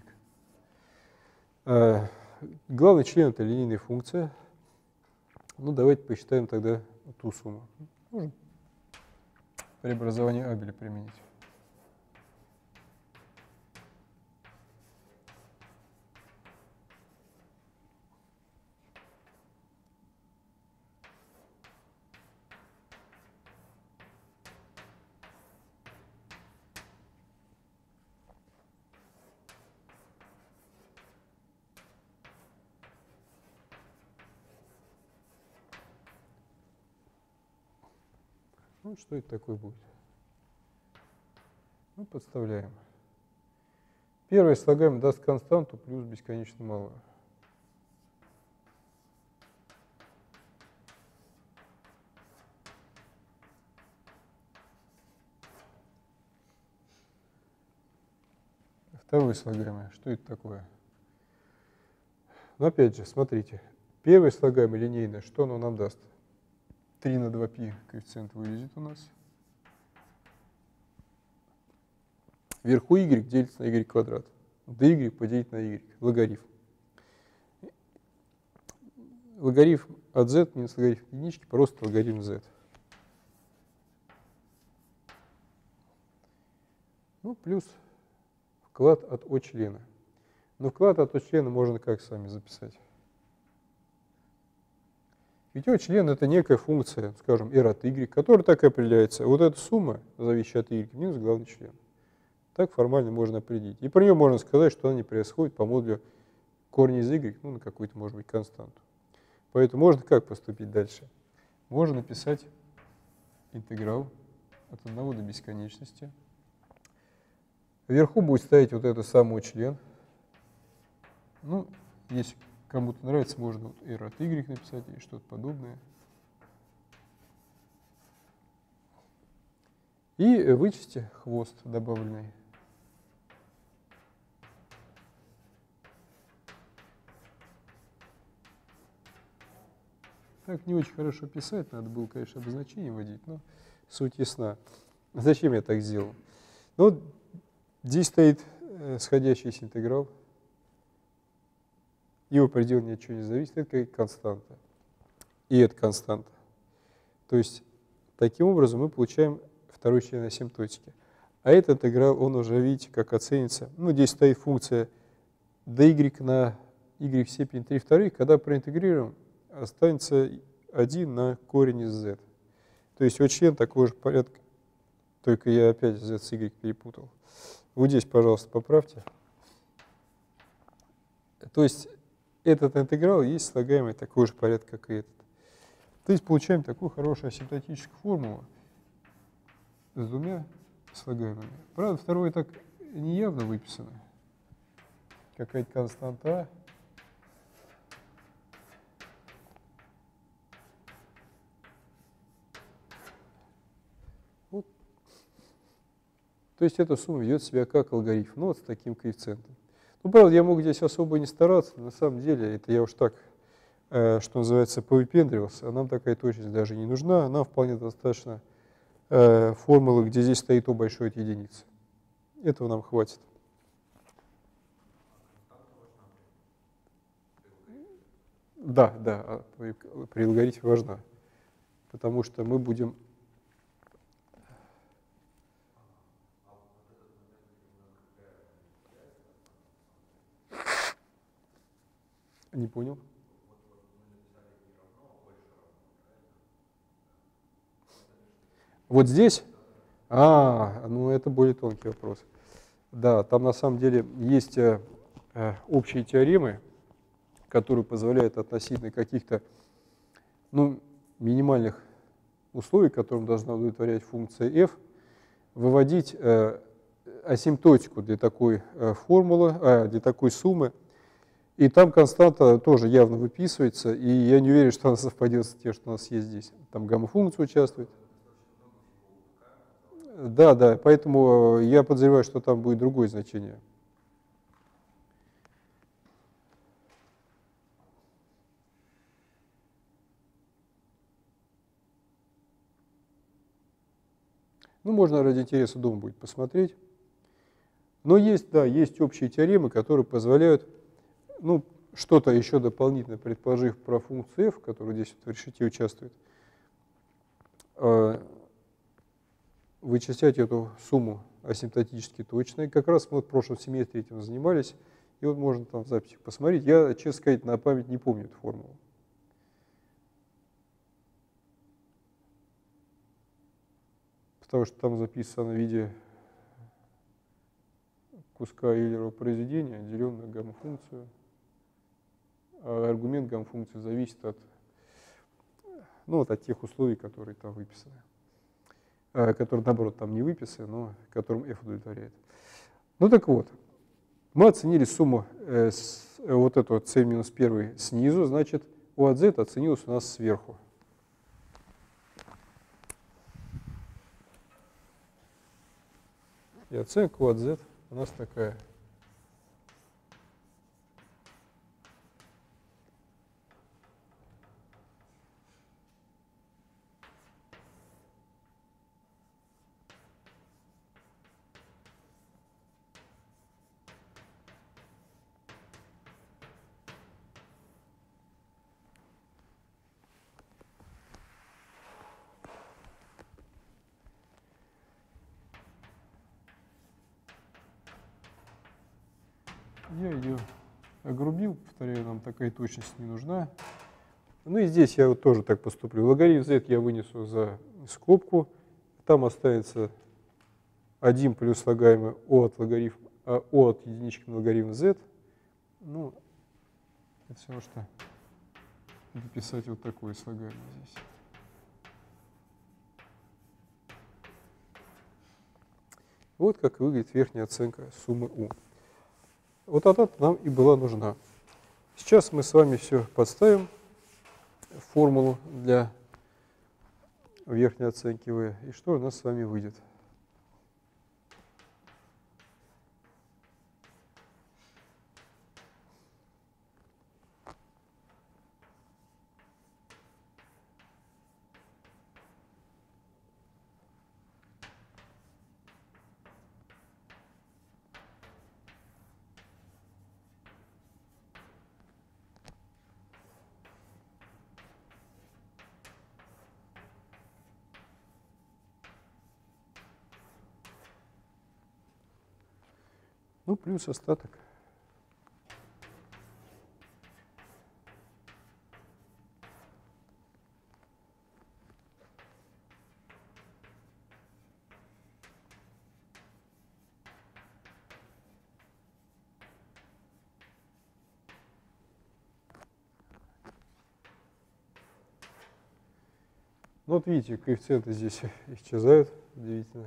Главный член — это линейная функция. Ну, давайте посчитаем тогда ту сумму. Можем преобразование Абеля применить. Ну, что это такое будет? Ну, подставляем. Первое слагаемое даст константу плюс бесконечно малую. Второе слагаемое. Что это такое? Ну, опять же, смотрите. Первое слагаемое линейное, что оно нам даст? 3 на 2π коэффициент вылезет у нас. Вверху y делится на y квадрат. dy поделить на y. Логарифм. Логарифм от z минус логарифм единички, просто логарифм z. Ну, плюс вклад от O члена. Но вклад от O члена можно как сами записать? Ведь O член — это некая функция, скажем, r от y, которая так и определяется. Вот эта сумма, зависящая от y, минус главный член. Так формально можно определить. И про нее можно сказать, что она не происходит по модулю корня из y, ну, на какую-то, может быть, константу. Поэтому можно как поступить дальше? Можно написать интеграл от 1 до бесконечности. Вверху будет стоять вот этот самый член. Ну, если кому-то нравится, можно вот r от y написать или что-то подобное. И вычтите хвост добавленный. Так не очень хорошо писать, надо было, конечно, обозначение вводить, но суть ясна. Зачем я так сделал? Ну, здесь стоит сходящийся интеграл. Его предел ни от чего не зависит, это как константа. И это константа. То есть, таким образом мы получаем второй член асимптотики. А этот интеграл, он уже, видите, как оценится. Ну, здесь стоит функция dy на y в степени 3 вторых. Когда проинтегрируем, останется 1 на корень из z. То есть, член такого же порядка, только я опять z с y перепутал. Вот здесь, пожалуйста, поправьте. То есть, этот интеграл есть слагаемый такого же порядка, как и этот. То есть получаем такую хорошую асимптотическую формулу с двумя слагаемыми. Правда, второе так неявно выписано. Какая-то константа А. Вот. То есть эта сумма ведет себя как алгоритм, но вот с таким коэффициентом. Ну, правда, я мог здесь особо не стараться, на самом деле, это я уж так, что называется, повыпендривался, а нам такая точность даже не нужна, нам вполне достаточно формулы, где здесь стоит О большой от единицы. Этого нам хватит. Да, да, при алгоритме важна, потому что мы будем... Не понял. Вот здесь? Ну это более тонкий вопрос. Да, там на самом деле есть общие теоремы, которые позволяют относительно каких-то минимальных условий, которым должна удовлетворять функция f, выводить асимптотику для такой формулы, для такой суммы. И там константа тоже явно выписывается, и я не уверен, что она совпадет с тем, что у нас есть здесь. Там гамма-функция участвует. Да, да, поэтому я подозреваю, что там будет другое значение. Ну, можно ради интереса дома будет посмотреть. Но есть, да, есть общие теоремы, которые позволяют, что-то еще дополнительно предположив про функцию f, которая здесь в решете участвует, вычислять эту сумму асимптотически точно. И как раз мы в прошлом семестре этим занимались, и вот можно там в записях посмотреть. Я, честно сказать, на память не помню эту формулу. Потому что там записано в виде куска Эйлерова произведения, деленное на гамма-функцию. А аргумент гамма-функции зависит от тех условий, которые там выписаны. Которые, наоборот, там не выписаны, но которым f удовлетворяет. Ну так вот, мы оценили сумму вот эту c минус 1 снизу, значит, u от z оценилась у нас сверху. И оценка u от z у нас такая. Я ее огрубил, повторяю, нам такая точность не нужна. Ну и здесь я вот тоже так поступлю. Логарифм z я вынесу за скобку. Там останется 1 плюс слагаемое o от логарифма, o от единички на логарифм z. Ну, это все, что дописать вот такое слагаемое здесь. Вот как выглядит верхняя оценка суммы u. Вот она нам и была нужна. Сейчас мы с вами все подставим формулу для верхней оценки v. И что у нас с вами выйдет? Ну, плюс остаток. Ну вот видите, коэффициенты здесь исчезают, удивительно.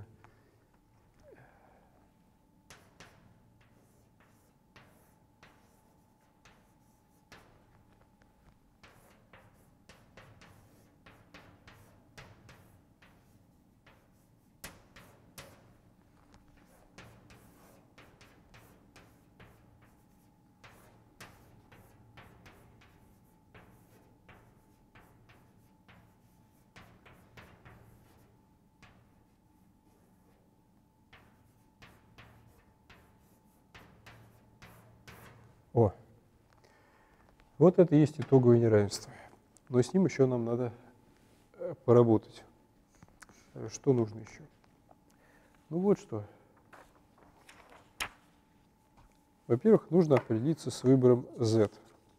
О, вот это и есть итоговое неравенство. Но с ним еще нам надо поработать. Что нужно еще? Ну вот что. Во-первых, нужно определиться с выбором z.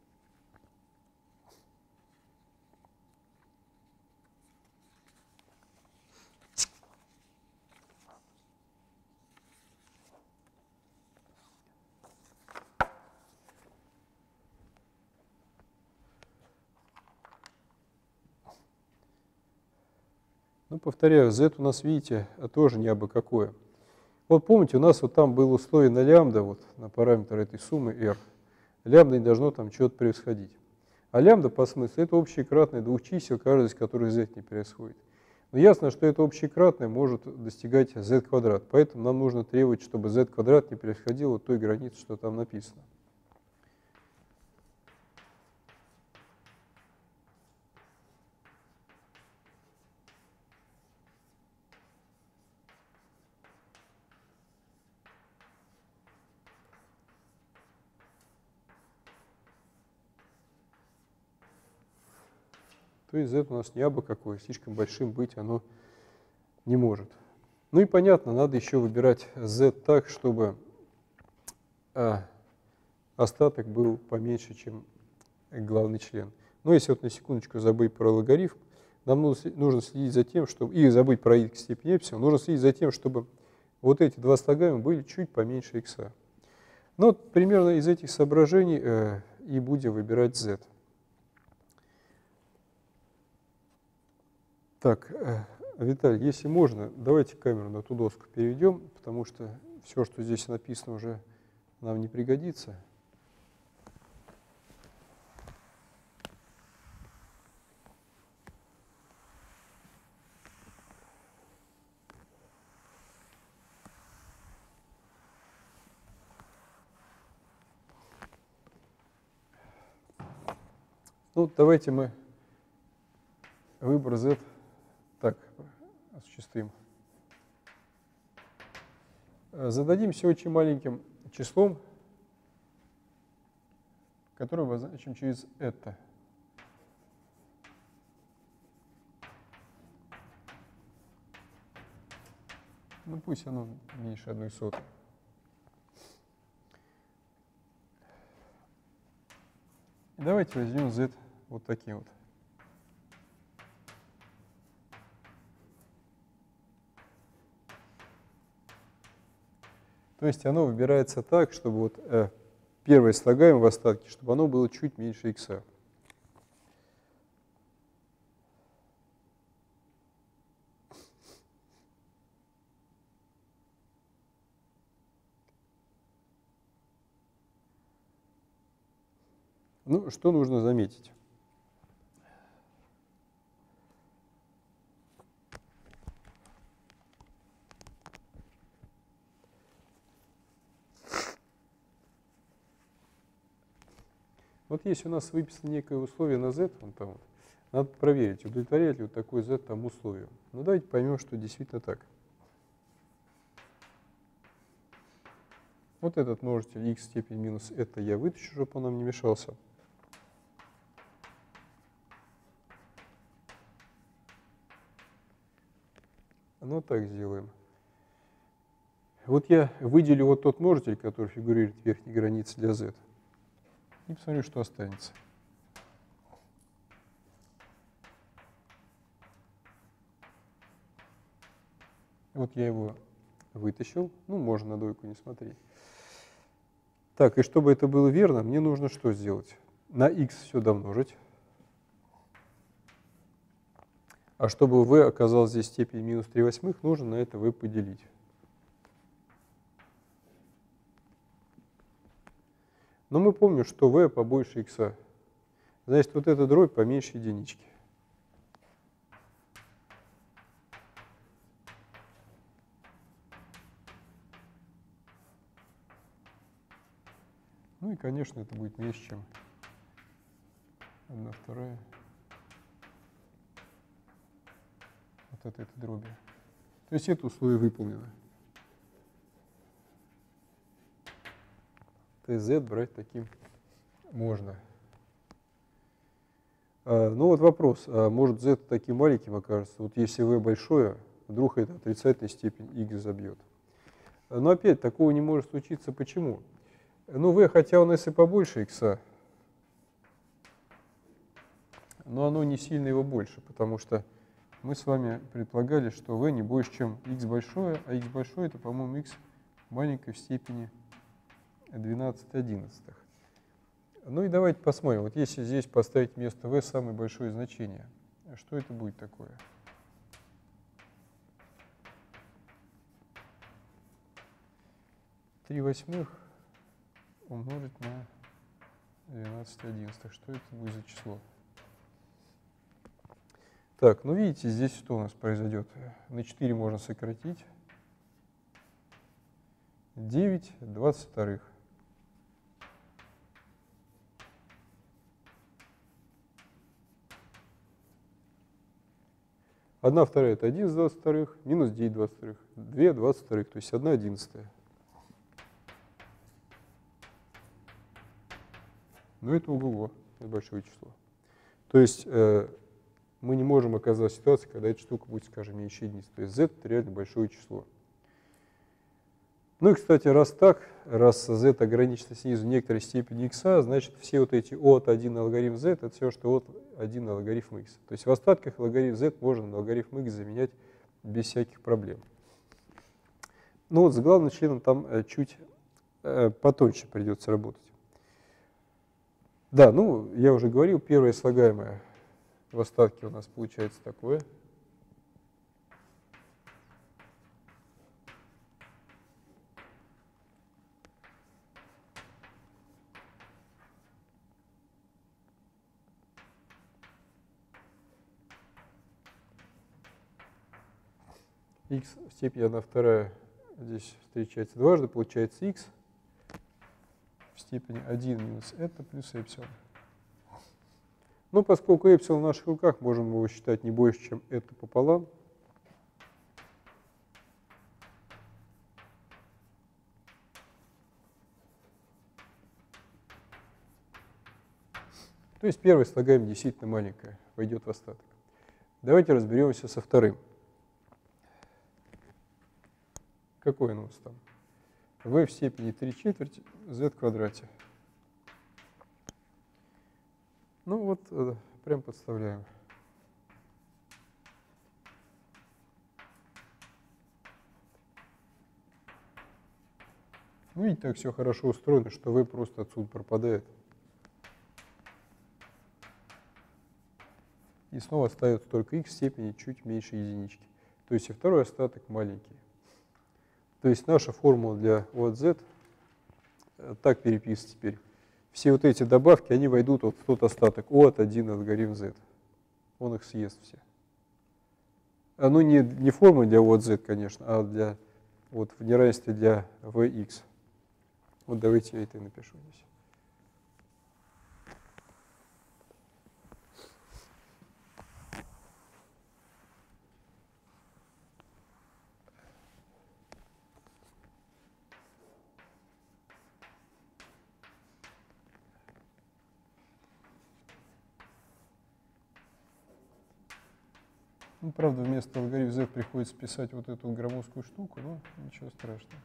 Ну, повторяю, z у нас, видите, тоже не абы какое. Вот помните, у нас вот там было условие на лямбда, вот на параметр этой суммы r. Лямбда не должно там чего-то превосходить. А лямбда по смыслу это общее кратное двух чисел, каждое из которых z не превосходит. Но ясно, что это общее кратное может достигать z квадрат. Поэтому нам нужно требовать, чтобы z квадрат не превосходило той границы, что там написано. То есть z у нас не абы какое, слишком большим быть оно не может. Ну и понятно, надо еще выбирать z так, чтобы остаток был поменьше, чем главный член. Но если вот на секундочку забыть про логарифм, нам нужно следить за тем, чтобы, и забыть про x степень эпсилон, нужно следить за тем, чтобы вот эти два слагаемых были чуть поменьше x. Ну вот примерно из этих соображений и будем выбирать z. Так, Виталий, если можно, давайте камеру на ту доску переведем, потому что все, что здесь написано, уже нам не пригодится. Ну, давайте мы выбор z так осуществим. Зададимся очень маленьким числом, которое обозначим через это. Ну, пусть оно меньше 1/100. Давайте возьмем z вот таким вот. То есть оно выбирается так, чтобы вот первое слагаемое в остатке, чтобы оно было чуть меньше x. Ну, что нужно заметить? Вот если у нас выписано некое условие на z, вон там вот, надо проверить, удовлетворяет ли вот такой z тому условию. Ну, давайте поймем, что действительно так. Вот этот множитель x степень минус это я вытащу, чтобы он нам не мешался. Ну, так сделаем. Вот я выделю вот тот множитель, который фигурирует в верхней границе для z. И посмотрю, что останется. Вот я его вытащил. Ну, можно на двойку не смотреть. Так, и чтобы это было верно, мне нужно что сделать? На x все домножить. А чтобы v оказалось здесь степень минус 3/8, нужно на это v поделить. Но мы помним, что v побольше x. Значит, вот эта дробь поменьше единички. Ну и, конечно, это будет меньше, чем 1/2 вот от этой дроби. То есть это условие выполнено. ТЗ брать таким можно. Ну вот вопрос, может z таким маленьким окажется? Вот если v большое, вдруг это отрицательная степень x забьет. Но опять такого не может случиться. Почему? Ну v, хотя у нас и побольше x, но оно не сильно его больше, потому что мы с вами предполагали, что v не больше, чем x большое, а x большое это, по-моему, x маленькое в степени 12/11. Ну и давайте посмотрим. Вот если здесь поставить вместо v самое большое значение, что это будет такое? Три восьмых умножить на 12/11. Что это будет за число? Так, ну видите, здесь что у нас произойдет? На 4 можно сократить. 9 22. 1/2 это 1 с 22, минус 9 22, 2 22, то есть 1/11. Но это ого-го, это большое число. То есть мы не можем оказаться в ситуации, когда эта штука будет, скажем, меньше единицы. То есть z это реально большое число. Ну и, кстати, раз так, раз z ограничено снизу в некоторой степени x, значит, все вот эти от 1 на логарифм z, это все, что от 1 на логарифм x. То есть в остатках логарифм z можно на логарифм x заменять без всяких проблем. Ну вот с главным членом там чуть потоньше придется работать. Да, ну, я уже говорил, первое слагаемое в остатке у нас получается такое. X в степени 1/2 здесь встречается дважды, получается x в степени 1 минус это плюс эпсилон. Ну, поскольку эпсилон в наших руках, можем его считать не больше, чем это пополам. То есть первое слагаемое действительно маленькое, войдет в остаток. Давайте разберемся со вторым. Какой у нас там? v в степени 3/4 z в квадрате. Ну вот, прям подставляем. Ну, видите, так все хорошо устроено, что v просто отсюда пропадает. И снова остается только x в степени чуть меньше единички. То есть и второй остаток маленький. То есть наша формула для O от z так переписывается теперь. Все вот эти добавки, они войдут вот в тот остаток O от 1 на логарифм z. Он их съест все. Ну, не формула для O от z, конечно, а для, вот, в неравенстве для Vx. Вот давайте я это и напишу здесь. Ну, правда, вместо логарифм z приходится писать вот эту громоздкую штуку, но ничего страшного.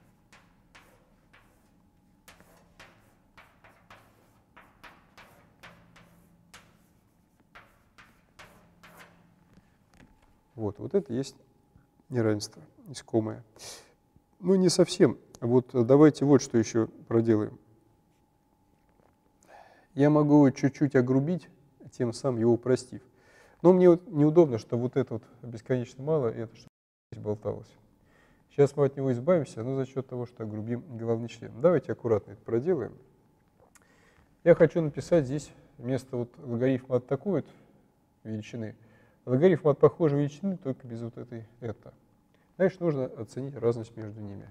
Вот это есть неравенство искомое. Ну, не совсем. Вот давайте вот что еще проделаем. Я могу его чуть-чуть огрубить, тем самым его упростив. Но мне вот неудобно, что вот это вот бесконечно мало, и это что здесь болталось. Сейчас мы от него избавимся, но за счет того, что огрубим головный член. Давайте аккуратно это проделаем. Я хочу написать здесь вместо вот логарифма от такой вот величины, логарифм от похожей величины, только без вот этой это. Значит, нужно оценить разность между ними.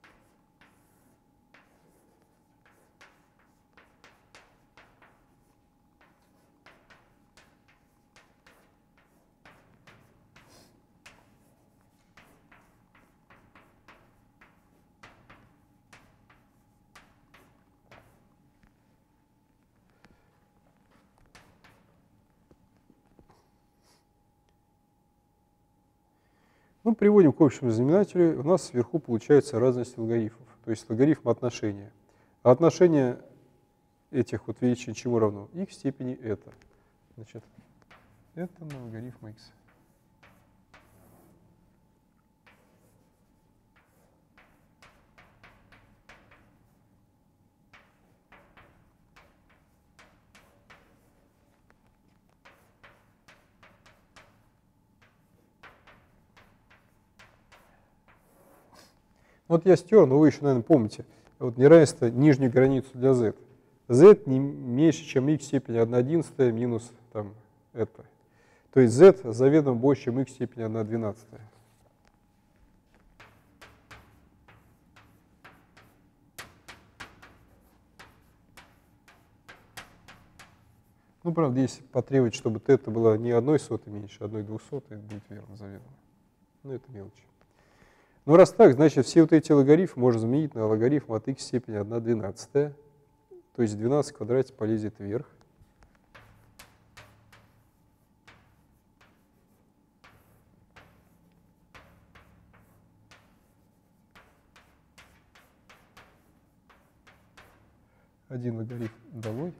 Ну, приводим к общему знаменателю. У нас сверху получается разность логарифмов, то есть логарифм отношения. А отношение этих вот величин чему равно? Х в степени это. Значит, это на логарифм х. Вот я стер, но вы еще, наверное, помните, вот неравенство нижнюю границу для z. z не меньше, чем х в степени 1/11 минус там, это. То есть z заведомо больше, чем х в степени 1/12. Ну, правда, если потребовать, чтобы θ была не 1/100 меньше, а 1/200, это будет верно заведомо. Но это мелочи. Ну, раз так, значит, все вот эти логарифмы можно заменить на логарифм от х в степени 1/12. То есть 12 в квадрате полезет вверх. Один логарифм долой.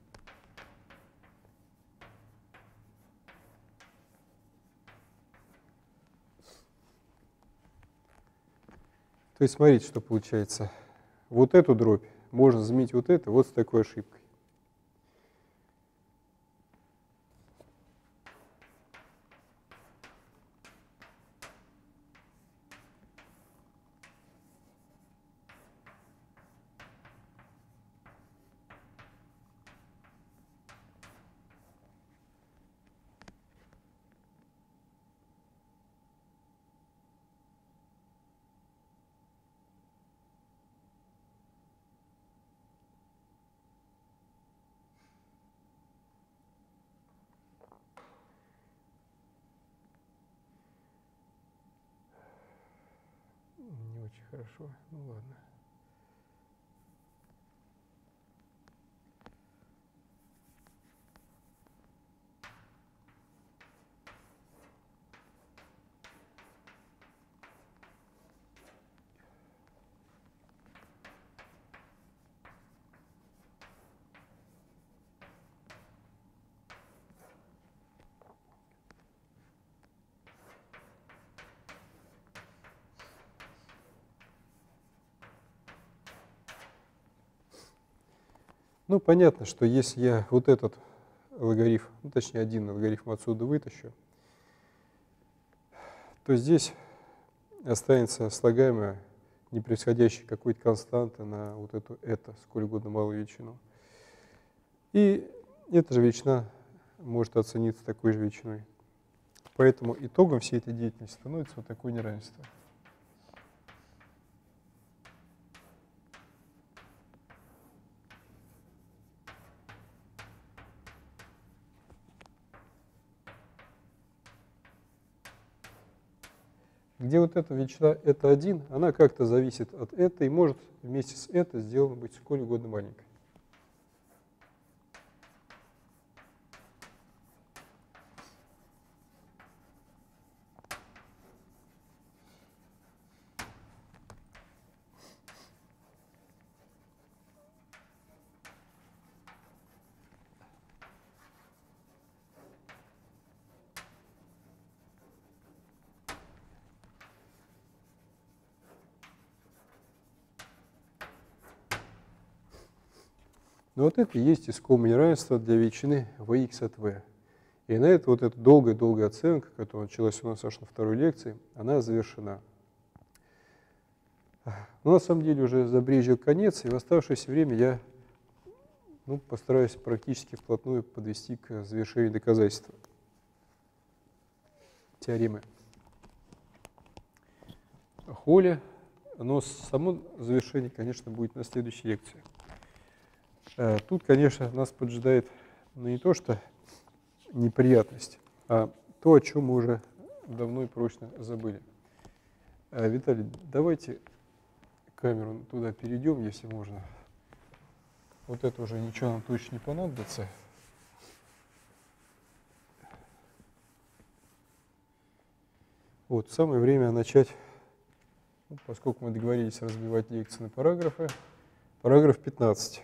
То есть смотрите, что получается. Вот эту дробь можно заменить вот это вот с такой ошибкой. Не очень хорошо, ну ладно. Ну, понятно, что если я вот этот логарифм, ну, точнее один логарифм отсюда вытащу, то здесь останется слагаемое непревосходящей какой-то константы на вот эту это, сколь угодно малую величину. И эта же величина может оцениться такой же величиной. Поэтому итогом всей этой деятельности становится вот такое неравенство. Где вот эта величина это 1, она как-то зависит от этой и может вместе с это сделана быть сколь угодно маленькой. Но вот это и есть искомое неравенство для величины Vx от V. И на это вот эта долгая оценка, которая началась у нас аж на второй лекции, она завершена. Но на самом деле уже забрезжил конец, и в оставшееся время я постараюсь практически вплотную подвести к завершению доказательства теоремы Холля, но само завершение, конечно, будет на следующей лекции. Тут, конечно, нас поджидает не то что неприятность, а то, о чем мы уже давно и прочно забыли. Виталий, давайте камеру туда перейдем, если можно. Вот это уже ничего нам точно не понадобится. Вот, самое время начать, поскольку мы договорились разбивать лекции на параграфы. Параграф 15.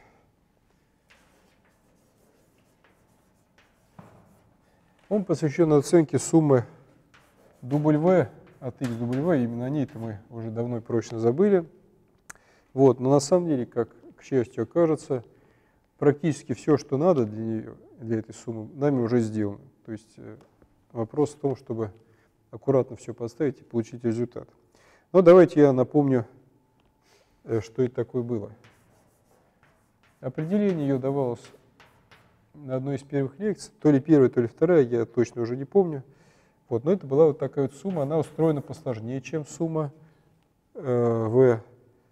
Он посвящен оценке суммы W от x W, именно о ней-то мы уже давно и прочно забыли. Вот, но на самом деле, как к счастью окажется, практически все, что надо для нее, для этой суммы, нами уже сделано. То есть вопрос в том, чтобы аккуратно все подставить и получить результат. Но давайте я напомню, что это такое было. Определение ее давалось на одной из первых лекций, то ли первая, то ли вторая, я точно уже не помню. Вот, но это была вот такая вот сумма, она устроена посложнее, чем сумма V.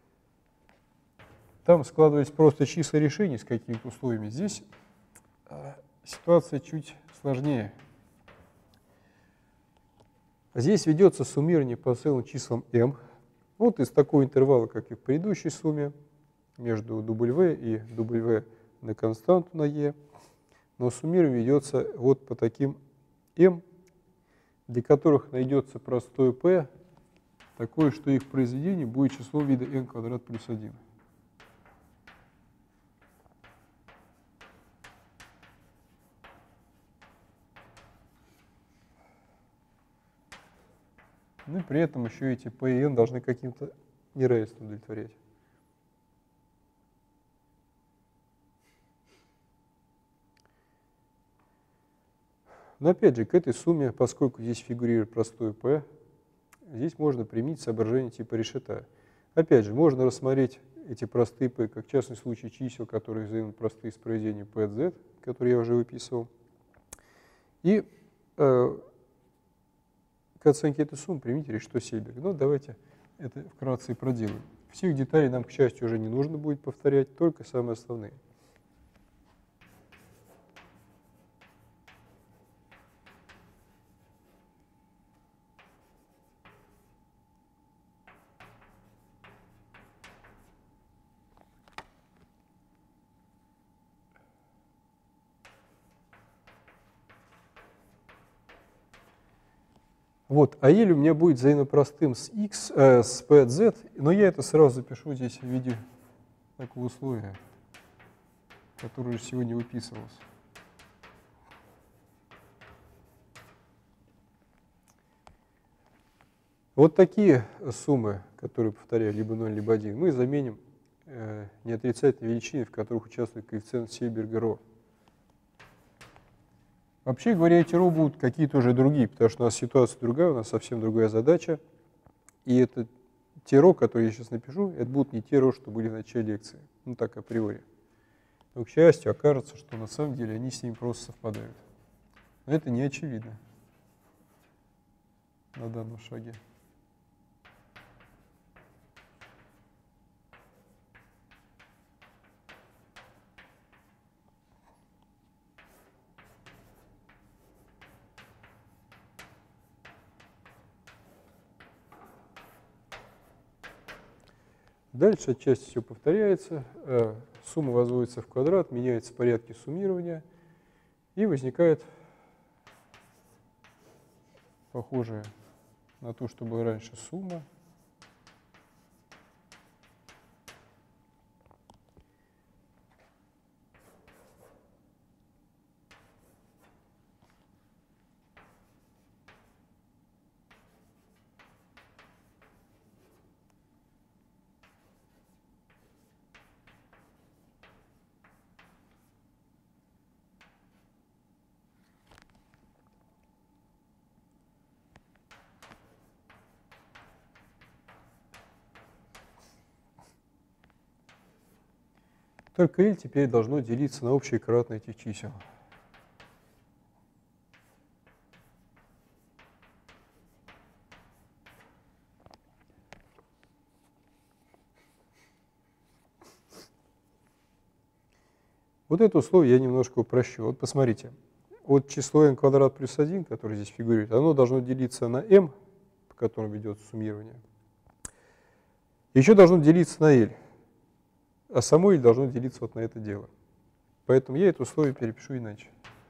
Там складывались просто числа решений с какими-то условиями. Здесь ситуация чуть сложнее. Здесь ведется суммирование по целым числам m. Вот из такого интервала, как и в предыдущей сумме, между W и W на константу на e. Но суммирование ведется вот по таким m, для которых найдется простое p, такое, что их произведение будет число вида n квадрат плюс 1. Ну и при этом еще эти p и n должны каким-то неравенством удовлетворять. Но опять же, к этой сумме, поскольку здесь фигурирует простое p, здесь можно применить соображение типа решета. Опять же, можно рассмотреть эти простые p как частный случай чисел, которые взаимно простые с произведением p от z, которые я уже выписывал. И к оценке этой суммы примите решето Сильберга. Ну, давайте это вкратце и проделаем. Всех деталей нам, к счастью, уже не нужно будет повторять, только самые основные. Вот, а ель у меня будет взаимопростым с x, с p от z, но я это сразу запишу здесь в виде такого условия, которое уже сегодня выписывалось. Вот такие суммы, которые, повторяю, либо 0, либо 1, мы заменим неотрицательные величины, в которых участвует коэффициент Сильберга-Ро. Вообще говоря, эти ро будут какие-то уже другие, потому что у нас ситуация другая, у нас совсем другая задача. И это те ро, которые я сейчас напишу, это будут не те ро, что были в начале лекции. Ну так априори. Но, к счастью, окажется, что на самом деле они с ними просто совпадают. Но это не очевидно на данном шаге. Дальше отчасти все повторяется, сумма возводится в квадрат, меняется в порядке суммирования, и возникает похожее на то, что было раньше сумма. Только L теперь должно делиться на общее кратное этих чисел. Вот это условие я немножко упрощу. Вот посмотрите. Вот число n квадрат плюс 1, которое здесь фигурирует, оно должно делиться на m, по которому ведется суммирование. Еще должно делиться на L, а само L должно делиться вот на это дело. Поэтому я это условие перепишу иначе.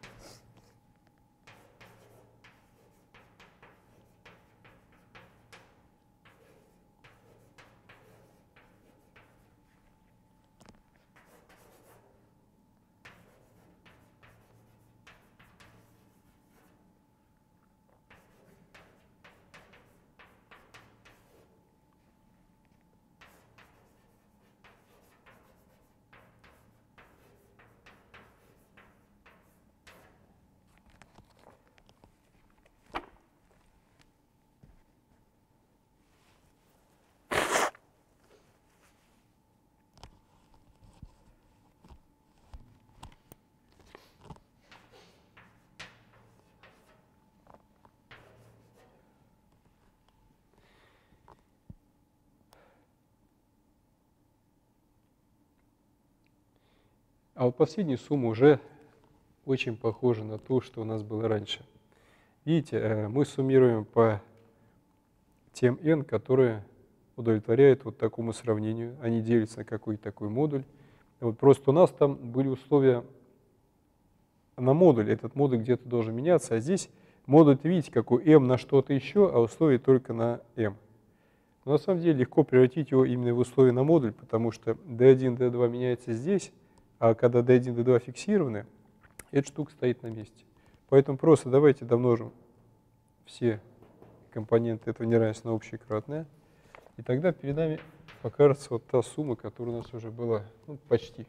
А вот последняя сумма уже очень похожа на то, что у нас было раньше. Видите, мы суммируем по тем n, которые удовлетворяют вот такому сравнению. Они делятся на какой-то такой модуль. Вот просто у нас там были условия на модуль. Этот модуль где-то должен меняться, а здесь модуль, видите, какой m на что-то еще, а условие только на m. Но на самом деле легко превратить его именно в условие на модуль, потому что d1, d2 меняется здесь, а когда d1, d2 фиксированы, эта штука стоит на месте. Поэтому просто давайте домножим все компоненты этого неравенства на общее кратное, и тогда перед нами покажется вот та сумма, которая у нас уже была, ну, почти.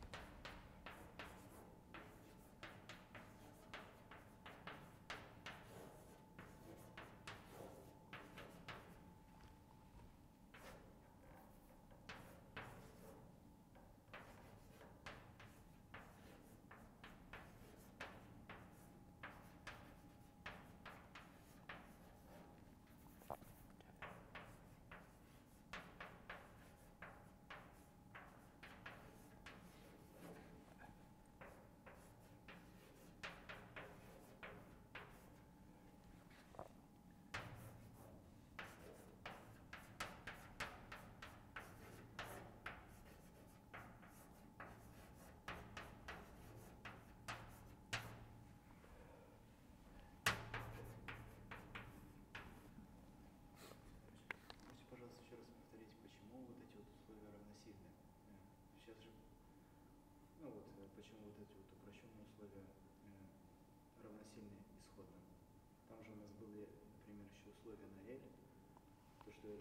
Почему вот эти вот упрощенные условия равносильны исходным? Там же у нас были, например, еще условия на L, то что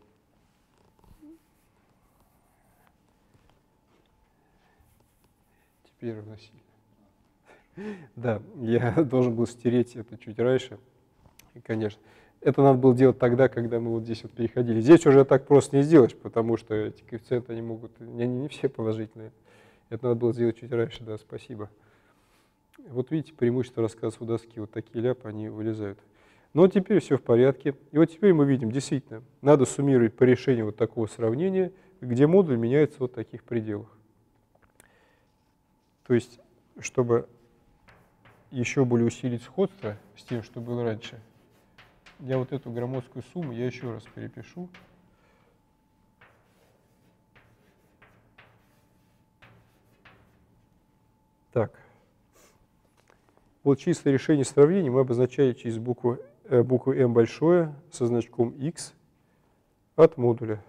Теперь равносильно. Да, я должен был стереть это чуть раньше, и, конечно. Это надо было делать тогда, когда мы вот здесь вот переходили. Здесь уже так просто не сделаешь, потому что эти коэффициенты, они могут, они не все положительные. Это надо было сделать чуть раньше, да, спасибо. Вот видите, преимущество рассказов у доски, вот такие ляпы, они вылезают. Но теперь все в порядке. И вот теперь мы видим, действительно, надо суммировать по решению вот такого сравнения, где модуль меняется вот в таких пределах. То есть, чтобы еще более усилить сходство с тем, что было раньше, я вот эту громоздкую сумму я еще раз перепишу. Так. Вот числа решения сравнений мы обозначали через букву m большое со значком x от модуля.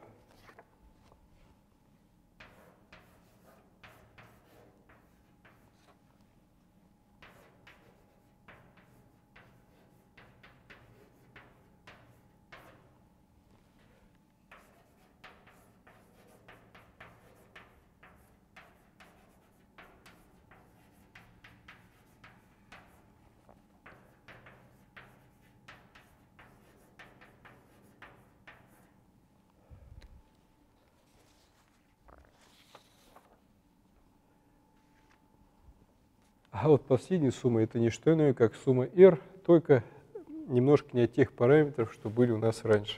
А вот последняя сумма — это не что иное, как сумма R, только немножко не от тех параметров, что были у нас раньше.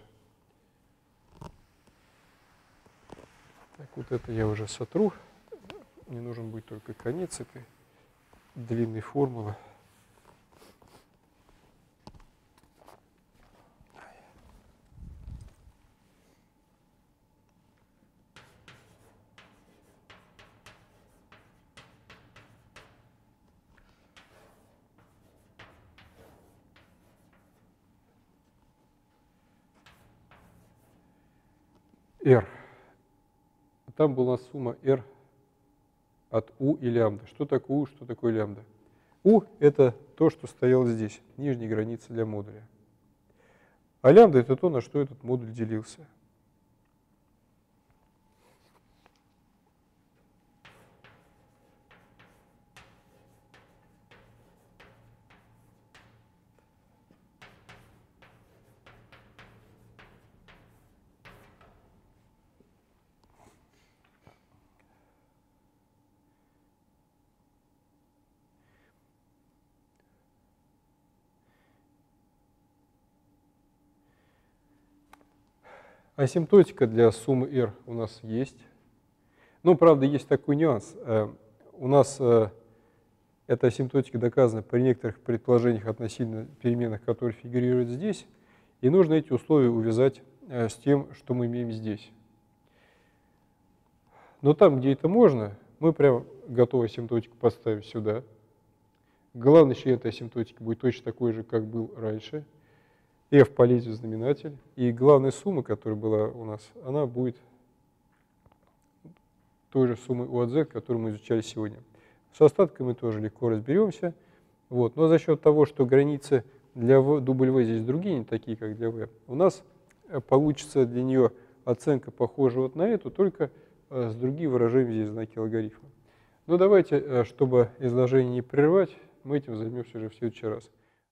Так, вот это я уже сотру. Мне нужен будет только конец этой длинной формулы. R. Там была сумма R от U и лямбда. Что такое U, что такое лямбда? U — это то, что стояло здесь, нижняя граница для модуля. А лямбда — это то, на что этот модуль делился. Асимптотика для суммы R у нас есть. Но, правда, есть такой нюанс. У нас эта асимптотика доказана при некоторых предположениях относительно переменных, которые фигурируют здесь. И нужно эти условия увязать с тем, что мы имеем здесь. Но там, где это можно, мы прямо готовую асимптотику поставим сюда. Главный член этой асимптотики будет точно такой же, как был раньше. F полезет в знаменатель. И главная сумма, которая была у нас, она будет той же суммой U от Z, которую мы изучали сегодня. С остатками мы тоже легко разберемся. Вот. Но за счет того, что границы для W здесь другие, не такие, как для V, у нас получится для нее оценка похожа вот на эту, только с другим выражением здесь знаки логарифма. Но давайте, чтобы изложение не прерывать, мы этим займемся уже в следующий раз.